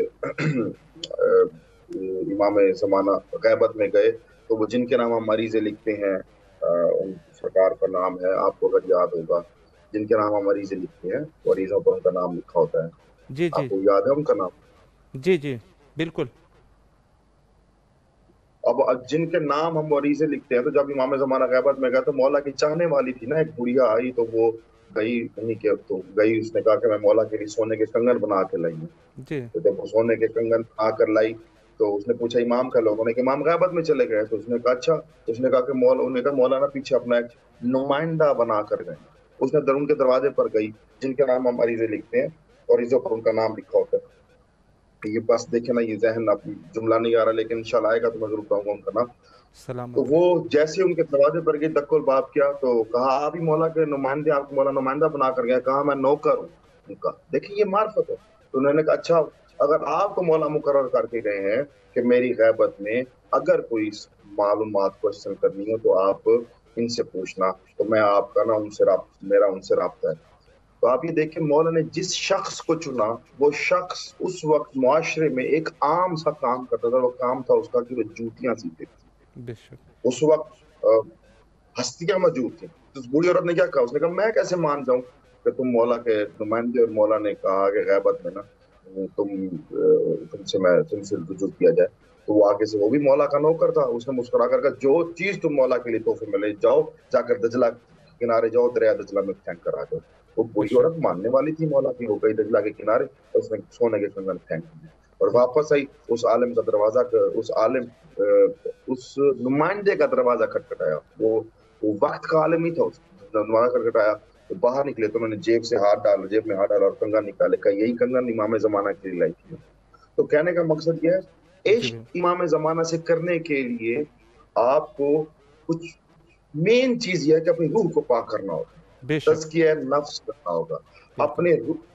امام زمانہ غیبت میں گئے تو وہ جن کے نام ہم مریضیں لکھتے ہیں، ان سرکار کا نام ہے، آپ کو اگر یاد ہوگا، جن کے نام ہم مریضیں لکھتے ہیں مریضوں پر ان کا نام لکھا ہوتا ہے. جی جی آپ کو یاد ہے ان کا نام؟ جی جی بالکل. اب جن کے نام ہم مریضیں لکھتے ہیں تو جب امام زمانہ غیبت میں گیا تو مولا کی چاہنے والی تھی نا ایک بڑھیا آئی تو وہ گئی نہیں کہ تو گئی، اس نے کہا کہ میں مولا کے لیے سونے کے کنگن بنا کے لائی ہوں. جی تو جب وہ سونے کے کنگن بنا کر لائی تو اس نے پوچھا امام کا لوگوں نے کہ امام غیبت میں چلے گئے. تو اس نے کہا اچھا. اس نے کہا کہ مولا انہوں نے کہا مولانا پیچھے اپنا ایک نمائندہ بنا کر گئے. اس نے درون کے دروازے پر گئی جن کے نام ہم عریضے لکھتے ہیں اور عریضوں پر ان کا نام لکھا ہوتا ہے. یہ بس دیکھیں نا، یہ ذہن اب جملہ نہیں آ رہا لیکن انشاءاللہ آئے گا تو میں ضرور کہوں گا ان کا نام. تو وہ جیسے ان کے دروازے پر گئے دک الباب کیا تو کہا آپ ہی مولا کے نمائندے، آپ کو مولا نمائندہ بنا کر گیا. کہا میں نوکر ہوں ان کا. دیکھیں یہ معرفت ہے. تو انہوں نے کہا اچھا اگر آپ کو مولا مقرر کر کے گئے ہیں کہ میری غیبت میں اگر کوئی معلومات کوشچن کرنی ہو تو آپ ان سے پوچھنا، تو میں آپ کا نا ان سے رابطہ، میرا ان سے رابطہ ہے. تو آپ یہ دیکھیں مولا نے جس شخص کو چنا وہ شخص اس وقت معاشرے میں ایک عام سا کام کرتا تھا. وہ کام تھا اس کا کہ وہ جوتیاں سیتے تھے. اس وقت ہستیاں موجود تھیں. اس بوڑھی عورت نے کیا کہا؟ اس نے کہا میں کیسے مان جاؤں کہ تم مولا کے نمائندے، اور مولا نے کہا کہ غیبت میں نا تم تم سے میں تم سے رجوع کیا جائے. تو وہ آگے سے، وہ بھی مولا کا نوکر تھا، اس نے مسکرا کر کہا جو چیز تم مولا کے لیے تحفے میں لے جاؤ، جا کر دجلہ کنارے جاؤ، دریا دجلہ میں پھینک کر آ جاؤ. وہ بوڑھی عورت ماننے والی تھی مولا کی. وہ گئی دجلہ کے کنارے، اس نے سونے کے کنگن پھینک دیے اور واپس آئی. اس عالم کا دروازہ، اس عالم اس نمائندے کا دروازہ کھٹکھٹایا. وہ وہ وقت کا عالم ہی تھا. اس دروازہ کھٹکھٹایا تو باہر نکلے تو انہوں نے جیب سے ہاتھ ڈالا، جیب میں ہاتھ ڈالا اور کنگن نکالے. کہا یہی کنگن امام زمانہ کے لیے لائی تھی. تو کہنے کا مقصد یہ ہے عشق امام زمانہ سے کرنے کے لیے آپ کو کچھ مین چیز یہ ہے کہ اپنی روح کو پاک کرنا ہوگا، تزکیہ نفس کرنا ہوگا. اپنے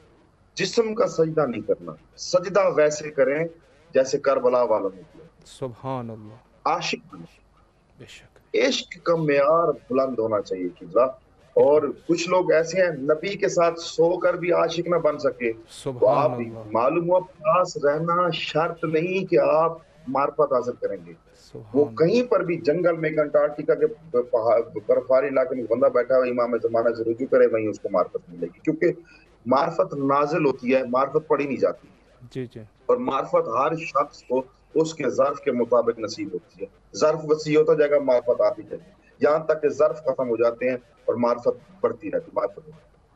جسم کا سجدہ نہیں کرنا، سجدہ ویسے کریں جیسے کربلا والوں نے کیا. سبحان اللہ. عاشق بنے. عشق کا معیار بلند ہونا چاہیے قبلہ. اور کچھ لوگ ایسے ہیں نبی کے ساتھ سو کر بھی عاشق نہ بن سکے. تو آپ معلوم ہوا پاس رہنا شرط نہیں کہ آپ معرفت حاصل کریں گے. وہ کہیں پر بھی جنگل میں، انٹارکٹیکا کے برفباری علاقے میں بندہ بیٹھا ہوا امام زمانہ سے رجوع کرے، وہیں اس کو معرفت ملے گی. کیونکہ معرفت نازل ہوتی ہے، معرفت پڑھی نہیں جاتی. جی جی. اور معرفت ہر شخص کو اس کے ظرف کے مطابق نصیب ہوتی ہے. ظرف وسیع ہوتا جائے گا، معرفت آتی جائے گی، یہاں تک کہ ظرف ختم ہو جاتے ہیں اور معرفت بڑھتی رہتی. معرفت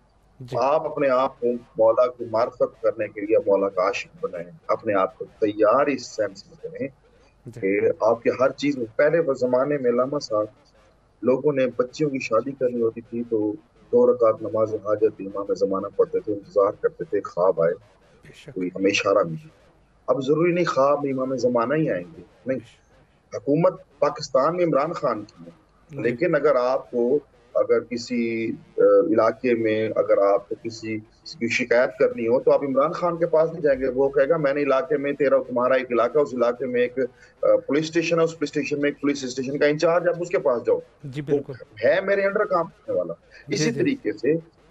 جی. آپ اپنے آپ کو مولا کی معرفت کرنے کے لیے مولا کا عاشق بنائیں. اپنے آپ کو تیار اس سینس میں کریں کہ آپ کے ہر چیز میں. پہلے وہ زمانے میں علامہ صاحب لوگوں نے بچیوں کی شادی کرنی ہوتی تھی تو دو رکعت نماز حاجت امام زمانہ پڑھتے تھے، انتظار کرتے تھے خواب آئے، کوئی ہمیں اشارہ ملے. اب ضروری نہیں خواب میں امام زمانہ ہی آئیں گے، نہیں. حکومت پاکستان میں عمران خان کی ہے، لیکن اگر آپ کو اگر کسی علاقے میں اگر آپ کو کسی کی شکایت کرنی ہو تو آپ عمران خان کے پاس نہیں جائیں گے. وہ کہے گا میں نے علاقے میں تیرا تمہارا ایک علاقہ، اس علاقے میں ایک پولیس اسٹیشن ہے، اس پولیس اسٹیشن میں ایک پولیس اسٹیشن کا انچارج، آپ اس کے پاس جاؤ، وہ ہے میرے انڈر کام کرنے والا. اسی طریقے سے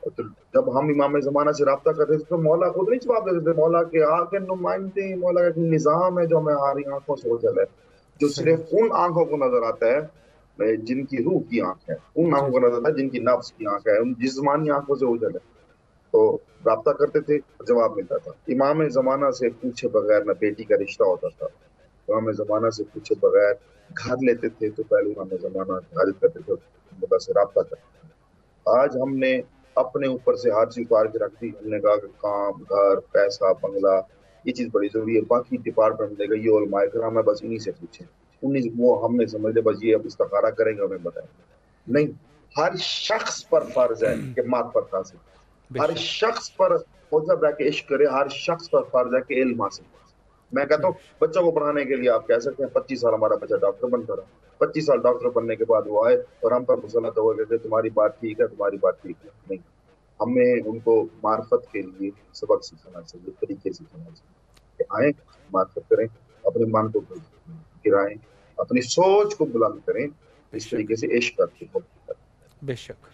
جب ہم امام زمانہ سے رابطہ کرتے تھے تو مولا خود نہیں جواب دیتے تھے. مولا کے آگے نمائندے، مولا کا ایک نظام ہے جو ہمیں ہماری آنکھوں سے اوجھل ہے، جو صرف ان آنکھوں کو نظر آتا ہے جن کی روح کی آنکھ ہے، ان آنکھوں کو نظر آتا ہے جن کی نفس کی آنکھ ہے، ان جسمانی آنکھوں سے اوجھل ہے. تو رابطہ کرتے تھے، جواب ملتا تھا. امام زمانہ سے پوچھے بغیر نہ بیٹی کا رشتہ ہوتا تھا. امام زمانہ سے پوچھے بغیر گھر لیتے تھے تو پہلے امام زمانہ حاجت کرتے تھے، خدا سے رابطہ کرتے تھے. آج ہم نے اپنے اوپر سے ہر چیز اتار کے رکھ دی. ہم نے کہا کہ کام، گھر، پیسہ، بنگلہ یہ چیز بڑی ضروری ہے. باقی ڈپارٹمنٹ دے گا، یہ علماء کرام ہے، بس انہی سے پوچھیں. انہی وہ ہم نے سمجھ لے بس یہ اب استخارہ کریں گے ہمیں بتائیں گے. نہیں، ہر شخص پر فرض ہے کہ معرفت حاصل. ہر شخص پر موجب ہے کہ عشق کرے. ہر شخص پر فرض ہے کہ علم حاصل. میں کہتا ہوں بچوں کو پڑھانے کے لیے آپ کہہ سکتے ہیں پچیس سال ہمارا بچہ ڈاکٹر بنتا رہا، پچیس سال ڈاکٹر بننے کے بعد وہ آئے اور ہم پر مسلط ہو گئے کہ تمہاری بات ٹھیک ہے، تمہاری بات ٹھیک ہے. نہیں، ہمیں ان کو معرفت کے لیے سبق سکھانا چاہیے، طریقے سکھانا چاہیے کہ آئیں معرفت کریں، اپنے من کو گرائیں، اپنی سوچ کو بلند کریں، اس طریقے سے عشق کرتے ہیں. بے شک.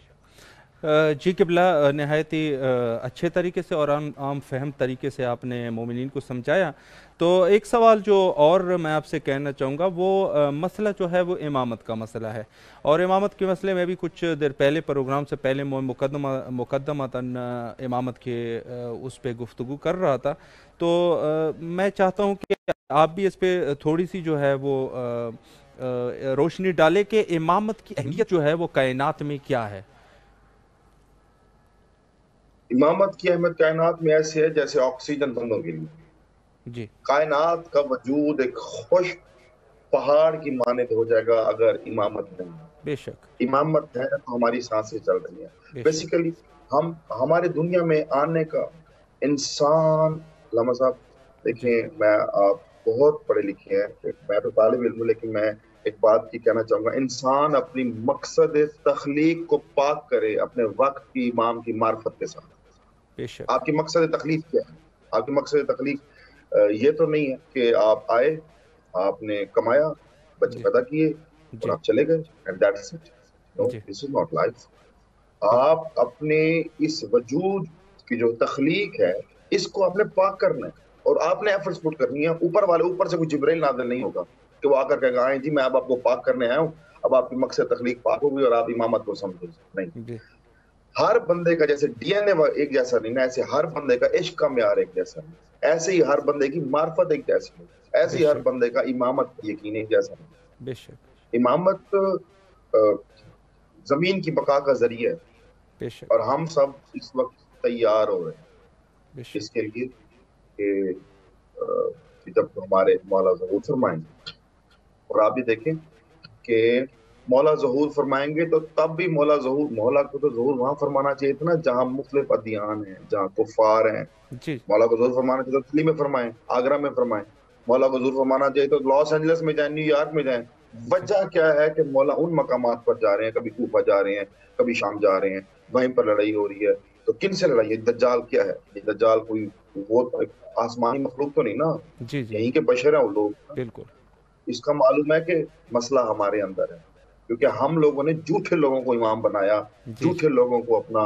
جی قبلہ، نہایت ہی اچھے طریقے سے اور عام فہم طریقے سے آپ نے مومنین کو سمجھایا. تو ایک سوال جو اور میں آپ سے کہنا چاہوں گا، وہ مسئلہ جو ہے وہ امامت کا مسئلہ ہے. اور امامت کے مسئلے میں بھی کچھ دیر پہلے پروگرام سے پہلے مقدمہ مقدمتاً امامت کے اس پہ گفتگو کر رہا تھا. تو میں چاہتا ہوں کہ آپ بھی اس پہ تھوڑی سی جو ہے وہ روشنی ڈالے کہ امامت کی اہمیت جو ہے وہ کائنات میں کیا ہے. امامت کی اہمیت کائنات میں ایسی ہے جیسے آکسیجن بندوں کے لیے. جی. کائنات کا وجود ایک خشک پہاڑ کی مانند ہو جائے گا اگر امامت نہیں. بے شک. امامت ہے تو ہماری سانسیں چل رہی ہیں. بیسیکلی ہم ہمارے دنیا میں آنے کا انسان، علامہ صاحب دیکھیں، میں آپ بہت پڑھے لکھے ہیں، میں تو طالب علم ہوں لیکن میں ایک بات کی کہنا چاہوں گا، انسان اپنی مقصد تخلیق کو پاک کرے اپنے وقت کی امام کی معرفت کے ساتھ۔ بے شک آپ کی مقصد تخلیق کیا ہے؟ آپ کی مقصد تخلیق یہ تو نہیں ہے کہ آپ آئے، آپ نے کمایا، بچے جی پیدا کیے اور جی آپ چلے گئے and that's it. No, G this is not life. بالکل آپ اپنے اس وجود کی جو تخلیق ہے اس کو آپ نے پاک کرنا ہے اور آپ نے ایفرٹس پٹ کرنی ہے۔ اوپر والے اوپر سے کوئی جبرائیل نازل نہیں ہوگا کہ وہ آ کر کہے گا آئیں جی میں اب آپ کو پاک کرنے آیا ہوں، اب آپ کی مقصد تخلیق پاک ہوگی اور آپ امامت کو سمجھیں گے۔ نہیں، جی ہر بندے کا جیسے ڈی این اے ایک جیسا نہیں نا، ایسے ہر بندے کا عشق کا معیار ایک جیسا نہیں، ایسے ہی ہر بندے کی معرفت ایک جیسی نہیں، ایسے بے ہی ہر شک بندے کا امامت یقین ایک جیسا نہیں۔ بے شک امامت زمین کی بقا کا ذریعہ ہے بے اور شک ہم سب اس وقت تیار ہو رہے ہیں بے اس شک کے لیے کہ جب ہمارے مولا ظہور فرمائیں گے، اور آپ بھی دیکھیں کہ مولا ظہور فرمائیں گے تو تب بھی مولا ظہور مولا کو تو ظہور وہاں فرمانا چاہیے تھا نا جہاں مختلف ادیان ہیں، جہاں کفار ہیں۔ جی مولا کو ظہور فرمانا چاہیے تو دلی میں فرمائیں، آگرہ میں فرمائیں۔ مولا کو ظہور فرمانا چاہیے تو لاس اینجلس میں جائیں، نیو یارک میں جائیں۔ جی وجہ کیا ہے کہ مولا ان مقامات پر جا رہے ہیں، کبھی کوفہ جا رہے ہیں، کبھی شام جا رہے ہیں، وہیں پر لڑائی ہو رہی ہے۔ تو کن سے لڑائی ہے؟ دجال کیا ہے؟ یہ دجال کوئی وہ آسمانی مخلوق تو نہیں نا، جی جی یہیں کے بشر ہیں وہ لوگ۔ بالکل اس کا معلوم ہے کہ مسئلہ ہمارے اندر ہے، کیونکہ ہم لوگوں نے جھوٹے لوگوں کو امام بنایا، جی جھوٹے لوگوں کو اپنا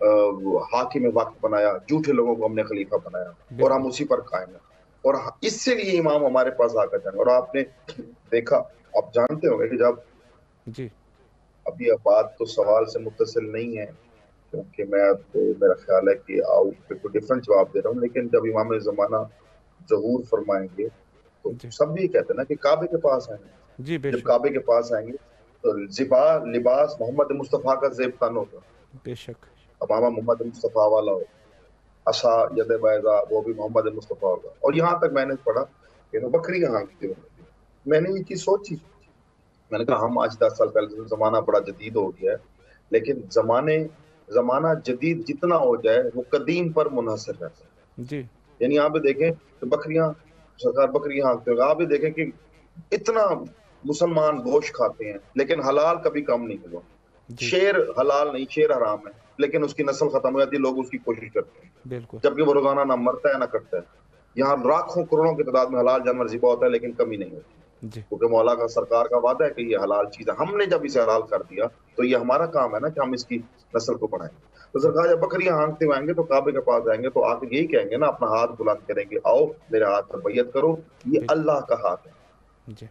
حاکم وقت بنایا، جھوٹے لوگوں کو ہم نے خلیفہ بنایا اور ہم بالکل اسی پر قائم ہیں، اور اس سے لیے امام ہمارے پاس آ کر جائیں۔ اور آپ نے دیکھا، آپ جانتے ہوں گے کہ جب جی ابھی اب بات تو سوال سے متصل نہیں ہے، کیونکہ میں اب تو میرا خیال ہے کہ آؤ کوئی ڈفرنٹ جواب دے رہا ہوں، لیکن جب امام زمانہ ظہور فرمائیں گے تو جی سب بھی کہتے ہیں نا کہ کعبے کے پاس آئیں گے۔ جی بے جب شک کعبے کے پاس آئیں گے تو زبا لباس محمد مصطفیٰ کا زیب تن ہوگا، بے شک امامہ محمد مصطفیٰ والا ہو، عصا ید بیضا وہ بھی محمد مصطفیٰ ہوگا۔ اور یہاں تک میں نے پڑھا کہ وہ بکریاں ہانکتے ہوں گے۔ میں نے یہ چیز سوچی، میں نے کہا ہم آج دس سال پہلے زمانہ بڑا جدید ہو گیا ہے، لیکن زمانے زمانہ جدید جتنا ہو جائے وہ قدیم پر منحصر رہتا ہے۔ جی یعنی آپ بھی دیکھیں کہ بکریاں سرکار بکریاں ہانکتے ہیں، آپ بھی دیکھیں کہ اتنا مسلمان گوشت کھاتے ہیں لیکن حلال کبھی کم نہیں ہوا۔ جی شیر حلال نہیں، شیر حرام ہے، لیکن اس کی نسل ختم ہو جاتی ہے، لوگ اس کی کوشش کرتے ہیں، بالکل جبکہ وہ روزانہ نہ مرتا ہے نہ کٹتا ہے۔ یہاں لاکھوں کروڑوں کی تعداد میں حلال جانور ذبح ہوتا ہے لیکن کمی نہیں ہوتی، جی کیونکہ مولا کا سرکار کا وعدہ ہے کہ یہ حلال چیز ہے۔ ہم نے جب اسے حلال کر دیا تو یہ ہمارا کام ہے نا کہ ہم اس کی نسل کو بڑھائیں۔ تو جی سرکار جب بکریاں ہانکتے ہوئے آئیں گے تو کعبے کے پاس آئیں گے تو آ کے یہی کہیں گے نا، اپنا ہاتھ بلند کریں گے، آؤ میرے ہاتھ پر بیعت کرو، یہ بالکل اللہ کا ہاتھ ہے۔ جی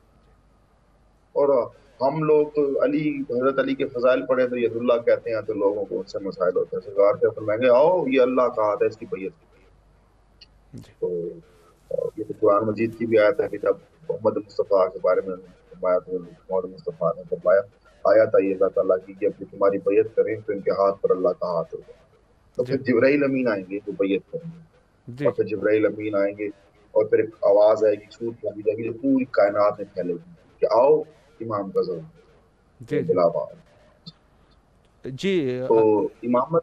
اور ہم لوگ تو علی حضرت علی کے فضائل پڑھے تو ید اللہ کہتے ہیں تو لوگوں کو ان سے مسائل ہوتے ہیں۔ سرکار سے فرمائیں گے آؤ یہ اللہ کا ہاتھ ہے، اس کی بیعت۔ جی تو یہ تو قرآن مجید کی بھی آیت ہے کہ جب محمد مصطفیٰ کے بارے میں فرمایا تو محمد مصطفیٰ نے فرمایا، آیت آئی اللہ تعالیٰ کی کہ اب تمہاری بیعت کریں تو ان کے ہاتھ پر اللہ کا ہاتھ ہوگا۔ تو جی پھر جبرائیل امین آئیں گے جو بیعت کریں گے، جی اور پھر جبرائیل امین آئیں گے اور پھر ایک آواز آئے گی، چھوٹ پھیلی جائے گی جو پوری کائنات میں پھیلے گی کہ آؤ امام کا جی ظہور جی بلا بار۔ جی تو امامت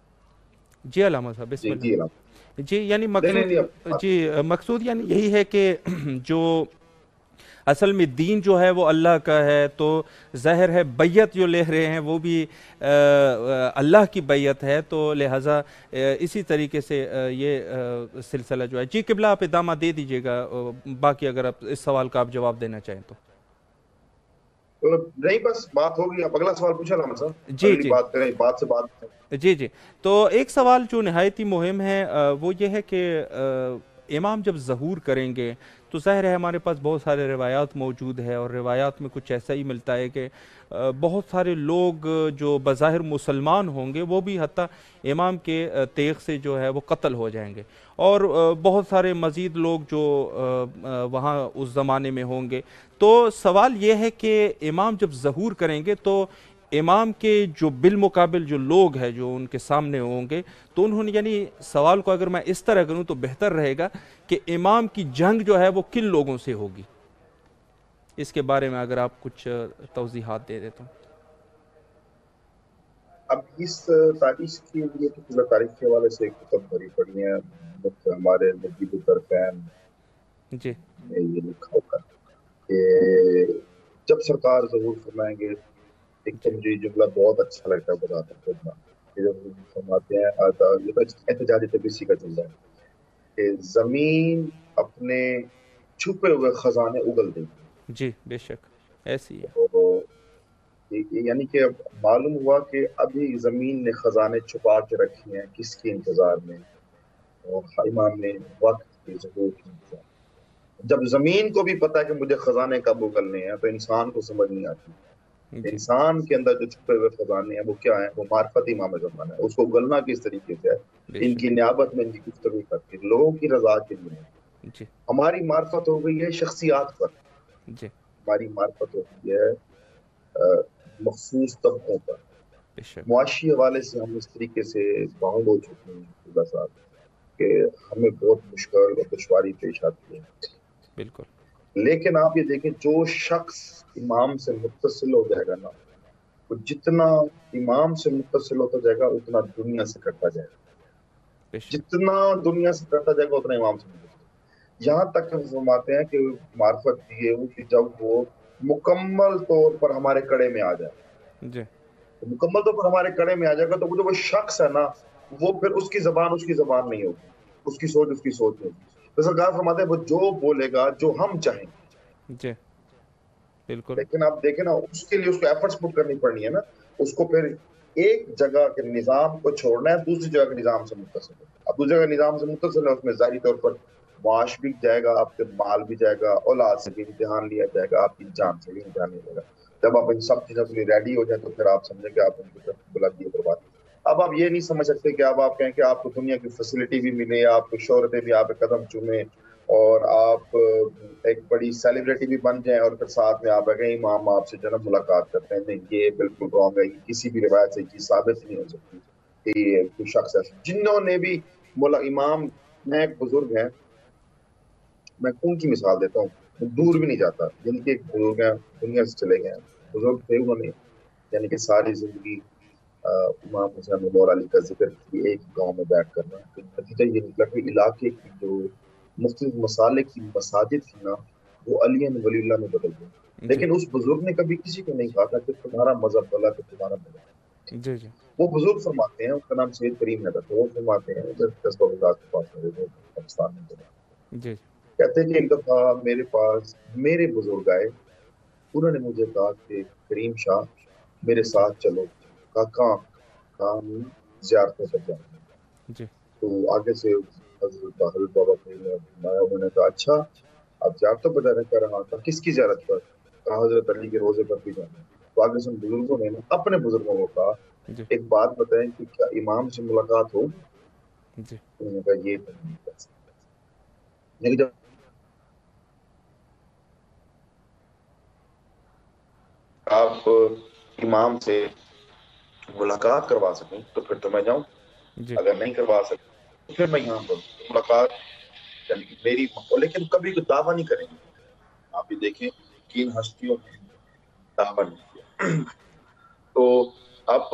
جی علامہ صاحب بسم جی جی اللہ۔ جی یعنی نہیں نہیں مقصود نہیں جی مقصود یعنی یہی ہے کہ جو اصل میں دین جو ہے وہ اللہ کا ہے، تو ظاہر ہے بیعت جو لے رہے ہیں وہ بھی اللہ کی بیعت ہے، تو لہٰذا اسی طریقے سے یہ سلسلہ جو ہے۔ جی قبلہ آپ ادامہ دے دیجیے گا، باقی اگر آپ اس سوال کا آپ جواب دینا چاہیں تو۔ نہیں بس بات ہوگی، آپ اگلا سوال پوچھا نا صاحب، جی اگلی جی بات کریں، بات سے بات۔ جی جی تو ایک سوال جو نہایت ہی مہم ہے وہ یہ ہے کہ امام جب ظہور کریں گے تو ظاہر ہے ہمارے پاس بہت سارے روایات موجود ہے، اور روایات میں کچھ ایسا ہی ملتا ہے کہ بہت سارے لوگ جو بظاہر مسلمان ہوں گے وہ بھی حتیٰ امام کے تیغ سے جو ہے وہ قتل ہو جائیں گے، اور بہت سارے مزید لوگ جو وہاں اس زمانے میں ہوں گے۔ تو سوال یہ ہے کہ امام جب ظہور کریں گے تو امام کے جو بالمقابل جو لوگ ہیں جو ان کے سامنے ہوں گے، تو انہوں نے یعنی سوال کو اگر میں اس طرح کروں تو بہتر رہے گا کہ امام کی جنگ جو ہے وہ کن لوگوں سے ہوگی، اس کے بارے میں اگر آپ کچھ توضیحات دے دیں تو۔ اب اس تاریخ کے لیے تو تاریخ کے حوالے سے کتب بھری پڑی ہیں، ہمارے نجیب الطرفین جی میں یہ لکھا ہوگا کہ جب سرکار ظہور فرمائیں گے، ایک تو مجھے یہ جملہ بہت اچھا لگتا ہے بتاتے ہیں خود کہ جب وہ فرماتے ہیں آتا یہ تو احتجاجی تبریسی کا جملہ ہے کہ زمین اپنے چھپے ہوئے خزانے اگل دے گی. جی بے شک ایسی ہے. تو یعنی کہ اب معلوم ہوا کہ ابھی زمین نے خزانے چھپا کے رکھے ہیں کس کے انتظار میں؟ اور امام نے وقت کے ظہور کے انتظار. جب زمین کو بھی پتا ہے کہ مجھے خزانے کب اگلنے ہیں تو انسان کو سمجھ نہیں آتی. جی انسان کے اندر جو چھپے ہوئے خزانے ہیں وہ کیا ہیں؟ وہ معرفت امام زمان ہے. اس کو اگلنا کس طریقے سے ہے؟ بے ان شک. کی نیابت میں ان کی گفتگو کرتی ہے لوگوں کی رضا کے لیے. جی ہماری معرفت ہو گئی ہے شخصیات پر، جی ہماری معرفت ہو گئی ہے آ، مخصوص طبقوں پر. بے شک. معاشی حوالے سے ہم اس طریقے سے باؤنڈ ہو چکے ہیں خدا صاحب کہ ہمیں بہت مشکل اور دشواری پیش آتی ہے. بالکل. لیکن آپ یہ دیکھیں جو شخص امام سے متصل ہو جائے گا نا، وہ جتنا امام سے متصل ہوتا جائے گا اتنا دنیا سے کرتا جائے گا. بے شک. جتنا دنیا سے کرتا جائے گا اتنا امام سے متصل. یہاں تک کہ وہ فرماتے ہیں کہ معرفت یہ ہو کہ جب وہ مکمل طور پر ہمارے کڑے میں آ جائے، جی مکمل طور پر ہمارے کڑے میں آ جائے گا تو وہ جو وہ شخص ہے نا وہ پھر اس کی زبان اس کی زبان نہیں ہوگی، اس کی سوچ اس کی سوچ نہیں ہوگی. تو سرکار فرماتے ہیں وہ جو بولے گا جو ہم چاہیں گے. جی بالکل. لیکن آپ دیکھیں نا اس کے لیے اس کو ایفرٹس پٹ کرنی پڑنی ہے نا. اس کو پھر ایک جگہ کے نظام کو چھوڑنا ہے دوسری جگہ کے نظام سے متصل ہے. اب دوسری جگہ نظام سے متصل ہے اس میں ظاہری طور پر معاش بھی جائے گا، آپ کے مال بھی جائے گا، اولاد سے بھی امتحان لیا جائے گا، آپ کی جان سے بھی امتحان لیا جائے گا. جب آپ ان سب چیزوں کے لیے ریڈی ہو جائیں تو پھر آپ سمجھیں کہ آپ ان کی طرف بلندی اور بربادی. اب آپ یہ نہیں سمجھ سکتے کہ اب آپ کہیں کہ آپ کو دنیا کی فیسلٹی بھی ملے، آپ کو شہرتیں بھی آپ قدم چومیں اور آپ ایک بڑی سیلیبریٹی بھی بن جائیں اور پھر ساتھ میں آپ اگئے امام آپ سے جنم ملاقات کرتے ہیں. نہیں، یہ بالکل رانگ ہے. یہ کسی بھی روایت سے چیز ثابت نہیں ہو سکتی کہ یہ کوئی شخص ہے جنہوں نے بھی مولا امام میں ایک بزرگ ہیں، میں ان کی مثال دیتا ہوں، دور جی بھی نہیں جاتا. جن کے ایک بزرگ ہیں دنیا سے چلے گئے ہیں، بزرگ تھے انہوں نے یعنی کہ ساری زندگی امام حسین مولا علی کا ذکر کی ایک گاؤں میں بیٹھ کرنا. نتیجہ یہ نکلا کہ علاقے کی جو مختلف مسالک کی مساجد تھی نا وہ علی ولی اللہ میں بدل گئی. جی لیکن اس بزرگ نے کبھی کسی کو نہیں کہا تھا کہ تمہارا مذہب غلط ہے، تمہارا مذہب. جی جی وہ بزرگ فرماتے ہیں، اس کا نام سید کریم ہے تھا. وہ فرماتے ہیں جب دس بزرگ کے پاس میرے وہ پاکستان میں تھے، جی کہتے ہیں کہ ایک دفعہ میرے پاس میرے بزرگ آئے. انہوں نے مجھے کہا کہ کریم شاہ میرے جی ساتھ چلو. کہا کہاں؟ کہا ہم زیارتوں پر جائیں گے. جی تو آگے سے حضرت حضرت بابا کریم نے فرمایا، انہوں نے کہا اچھا آپ زیارتوں پر جا رہے ہیں؟ کہہ رہا تھا کس کی زیارت پر؟ کہا حضرت علی کے روزے پر بھی جانا ہے. تو آگے سے بزرگوں نے نا اپنے بزرگوں کو کہا جی ایک بات بتائیں کہ کیا امام سے ملاقات ہو؟ جی انہوں نے کہا یہ تو نہیں کر سکتے. لیکن جب آپ امام سے ملاقات کروا سکیں تو پھر تو میں جاؤں، جی اگر نہیں کروا سکتے تو پھر میں یہاں پر ملاقات یعنی کہ میری، لیکن کبھی کوئی دعویٰ نہیں کریں گے. آپ یہ دیکھیں کہ ان ہستیوں نے دعویٰ نہیں کیا. تو اب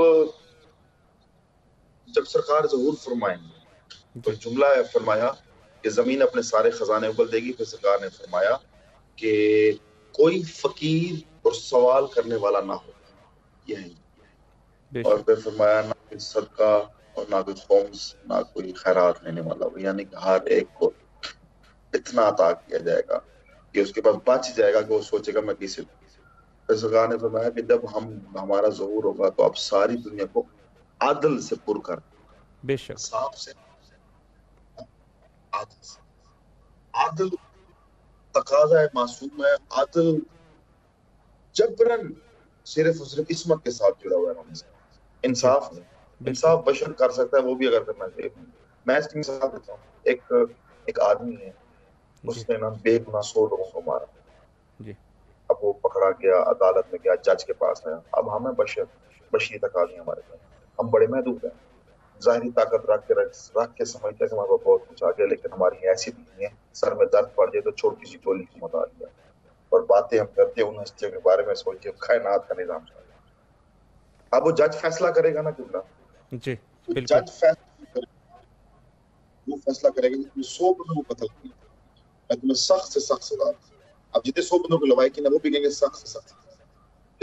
جب سرکار ظہور فرمائیں گے تو جی جملہ ہے فرمایا کہ زمین اپنے سارے خزانے اگل دے گی. پھر سرکار نے فرمایا کہ کوئی فقیر اور سوال کرنے والا نہ ہو. یہی بے اور شک. پھر فرمایا نہ کوئی صدقہ اور نہ کوئی خمس نہ کوئی خیرات لینے والا ہو. یعنی کہ ہر ایک کو اتنا عطا کیا جائے گا کہ اس کے پاس بچ جائے گا کہ وہ سوچے گا میں کسی. پھر سرکار نے فرمایا کہ جب ہم ہمارا ظہور ہوگا تو آپ ساری دنیا کو عدل سے پر کر، بے شک. انصاف سے، عدل سے. عدل تقاضا ہے، معصوم ہے. عدل جبرن صرف اور صرف عصمت کے ساتھ جڑا ہوا ہے ہمارے ساتھ. جی انصاف نہیں. بالکل. انصاف بشر کر سکتا ہے، وہ بھی اگر کرنا چاہیے. میں اس کی مثال دیتا ہوں. ایک ایک آدمی ہے، جی اس نے نا بے گناہ سو لوگوں کو مارا. جی اب وہ پکڑا گیا، عدالت میں گیا، جج کے پاس آیا. اب ہمیں بشر بشری تقاضے ہمارے پاس، ہم بڑے محدود ہیں. ظاہری طاقت رکھ کے رکھ کے سمجھتے ہیں کہ ہمارے پاس بہت کچھ آ گیا، لیکن ہماری حیثیت نہیں ہے. سر میں درد پڑ جائے تو چھوٹی سی گولی کو متا دیا. اور باتیں ہم کرتے ہیں ان ہستیوں کے بارے میں سوچ کے کائنات کا نظام چلا. اب وہ جج فیصلہ کرے گا نا جملہ، جی تو بالکل. جج فیصلہ کرے گا، وہ فیصلہ کرے گا کہ تم سو بندوں کو قتل کیا، میں تمہیں سخت سے سخت سزا دوں. اب جتنے سو بندوں کو لوائی کی نا وہ بھی کہیں گے سخت سے سخت.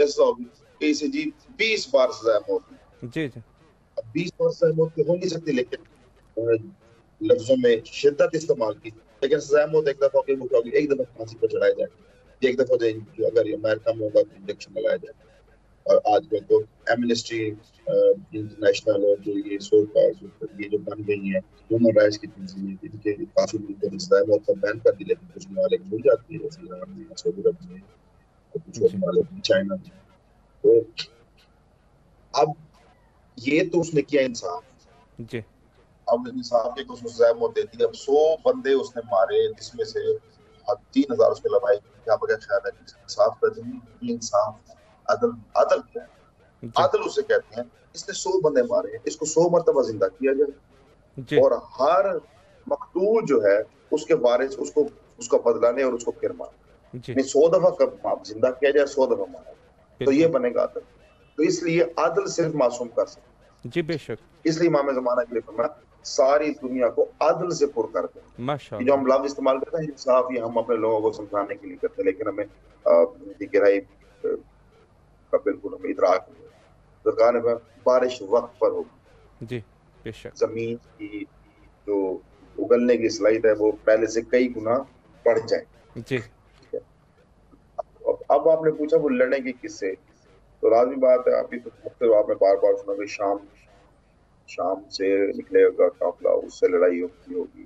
जैसा होगी कि इसे जी बीस बार सजा मौत दी। जी जी अब बीस बार सजा मौत की हो नहीं सकती, लेकिन लफ्जों में शिद्दत इस्तेमाल की। लेकिन सजा मौत एक दफा होगी, वो होगी एक दफा फांसी पर चढ़ाया जाए, एक दफा जो अगर अमेरिका में होगा तो इंजेक्शन लगाया जाए। और आजकल तो एमनेस्टी इंटरनेशनल और जो ये सो ये जो बन गई है ह्यूमन राइट्स की तंजीमें, इनके काफी मुल्कों ने सजा मौत का बैन कर दी, लेकिन कुछ ममालिक मिल जाती है, जैसे ईरान में, सऊदी अरब में, और कुछ और ममालिक में, चाइना में। तो अब ये तो उसने किया इंसाफ जी। अब इंसाफ के कुछ सजा मौत देती है। अब सौ बंदे उसने मारे, जिसमें से तीन हजार उसके लड़ाई क्या बगैर ख्याल है इंसाफ कर दी। इंसाफ अदल अदल क्या है? अदल उसे कहते हैं इसने सौ बंदे मारे, इसको सौ मरतबा जिंदा किया जाए और हर मकतूल जो है उसके वारिस उसको उसका बदला ले और उसको फिर मारे। नहीं, सौ दफा जिंदा किया जाए, सौ दफा मारा, तो ये बनेगा अदल। तो इसलिए अदल सिर्फ मासूम कर सकते जी बेशक। इसलिए इमाम ज़माना के लिए फरमाया सारी दुनिया को अदल से पुर कर दे। माशाअल्लाह। जो हम लफ्ज़ इस्तेमाल करते हैं इंसाफ, ये हम अपने लोगों को समझाने के लिए करते हैं, लेकिन हमें गहराई का बिल्कुल हमें इदराक नहीं है। तो कहने में बारिश वक्त पर होगी जी बेशक। जमीन की जो उगलने की सलाहियत है वो पहले से कई गुना बढ़ जाए जी। अब, अब आपने पूछा वो लड़ेंगे किससे, तो लाजमी बात है, अभी तो मुख्तलिफ आपने बार बार सुना कि शाम शाम से निकलेगा काफिला, उससे लड़ाई होगी होगी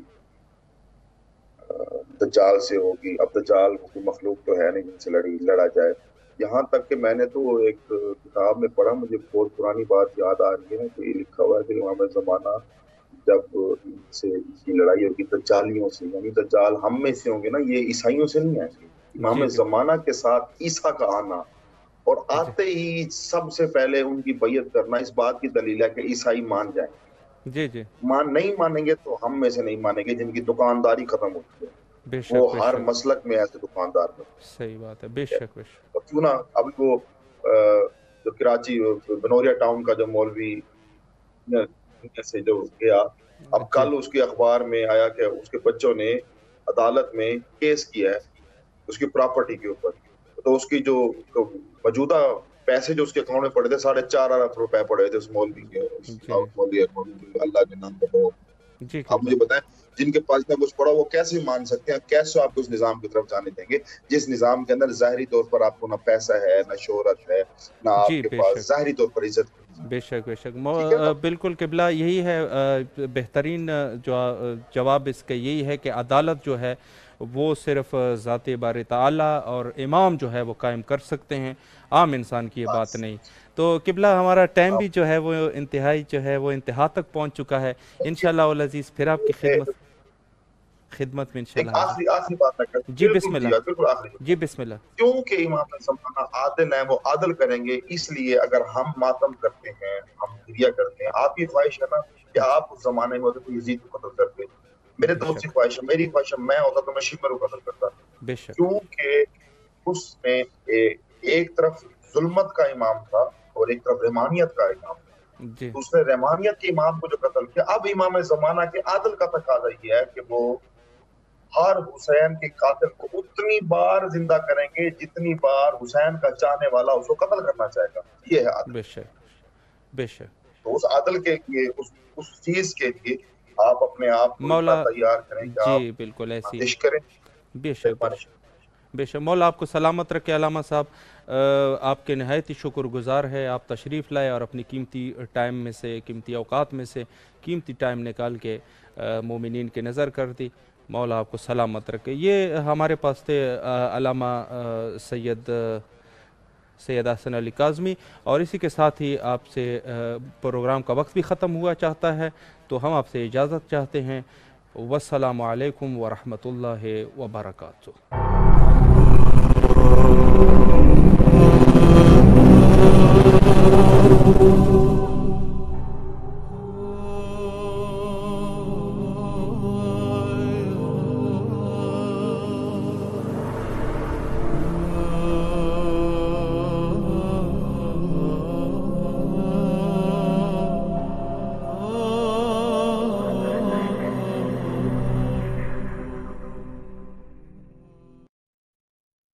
दज्जाल से होगी। अब दज्जाल कोई मखलूक तो है नहीं जिनसे लड़ी लड़ा जाए। यहाँ तक कि मैंने तो एक किताब में पढ़ा, मुझे बहुत पुरानी बात याद आ रही है, तो ये लिखा हुआ है कि इमाम ज़माना जब इनसे इसकी लड़ाई होगी दज्जालियों से, यानी दज्जाल हम में से होंगे ना, ये ईसाइयों से नहीं आएंगे। इमाम ज़माना के साथ ईसा का आना और आते ही सबसे पहले उनकी बैयत करना इस बात की दलील है कि ईसाई मान जाएंगे जी जी। मान नहीं मानेंगे तो हम में से नहीं मानेंगे जिनकी दुकानदारी खत्म होती है, बेशक, वो बेशक। हर मसलक में ऐसे दुकानदार में। सही बात है, बेशक बेशक। और क्यों ना अभी वो जो कराची बनोरिया टाउन का जो मौलवी से जो गया, अब कल उसके अखबार में आया कि उसके बच्चों ने अदालत में केस किया है उसकी प्रॉपर्टी के ऊपर, तो उसकी जो मौजूदा पैसे जो उसके अकाउंट में पड़े थे साढ़े चार अरब रुपए पड़े थे उस मौलवी के, मौलवी अल्लाह के नाम पर। आप मुझे बताएं जिनके पास इतना कुछ पड़ा वो कैसे मान सकते हैं, कैसे आपको उस निजाम की तरफ जाने देंगे जिस निजाम के अंदर जाहिरी तौर पर आपको ना पैसा है, ना शोहरत है, ना आपके पास जाहिरी तौर पर इज्जत। बेशक बेशक बिल्कुल किबला, यही है बेहतरीन जो जवाब इसका यही है कि अदालत जो है वो सिर्फ ज़ात बारी ताला और इमाम जो है वो कायम कर सकते हैं, आम इंसान की ये बात नहीं। तो किबला हमारा टाइम भी जो है वो इंतहाई जो है वो इंतहा तक पहुंच चुका है। इंशाअल्लाह अल अज़ीज़ फिर आपकी खिदमत खिदमत में इंशाअल्लाह। आखिरी आखिरी बात है जी बिस्मिल्लाह जी बिस्मिल्लाह। क्योंकि इमाम ज़माना आदिल है, वो आदिल करेंगे, इसलिए अगर हम मातम करते हैं, हम क्रिया करते हैं, आप ये ख्वाहिश है ना कि आप उस जमाने में होते तो यजीद को कत्ल करते, मेरे दोस्त की ख्वाहिश है, मेरी ख्वाहिश है मैं होता तो मैं शिमर को कत्ल करता, क्योंकि उसने एक तरफ जुल्मत का इमाम था और एक तरफ रहमानियत का इमाम था। तो उसने रहमानियत के इमाम को जो कत्ल किया, अब इमाम ज़माना के आदिल का तकाज़ा ये है कि वो हर हुसैन के कातिल को उतनी बार जिंदा करेंगे जितनी बार हुसैन का चाहने वाला उसको कत्ल करना चाहेगा। ये है आदिल। बेशक बेशक। तो उस आदिल के लिए, उस उस चीज के लिए आप अपने आप को तैयार करें जी बिल्कुल ऐसी करें। बेशक बेशक। मौला आपको सलामत रखे अलामा साहब, आपके नहायत ही शुक्रगुजार है, आप तशरीफ़ लाए और अपनी कीमती टाइम में से, कीमती औकात में से कीमती टाइम निकाल के मोमिनीन की नज़र कर दी। मौला आपको सलामत रखे। ये हमारे पास थे अलामा सैयद सैयद हसन अली काज़मी, और इसी के साथ ही आपसे प्रोग्राम का वक्त भी ख़त्म हुआ चाहता है, तो हम आपसे इजाज़त चाहते हैं। वस्सलामु अलैकुम वरहमतुल्लाहि वबरकातुहू।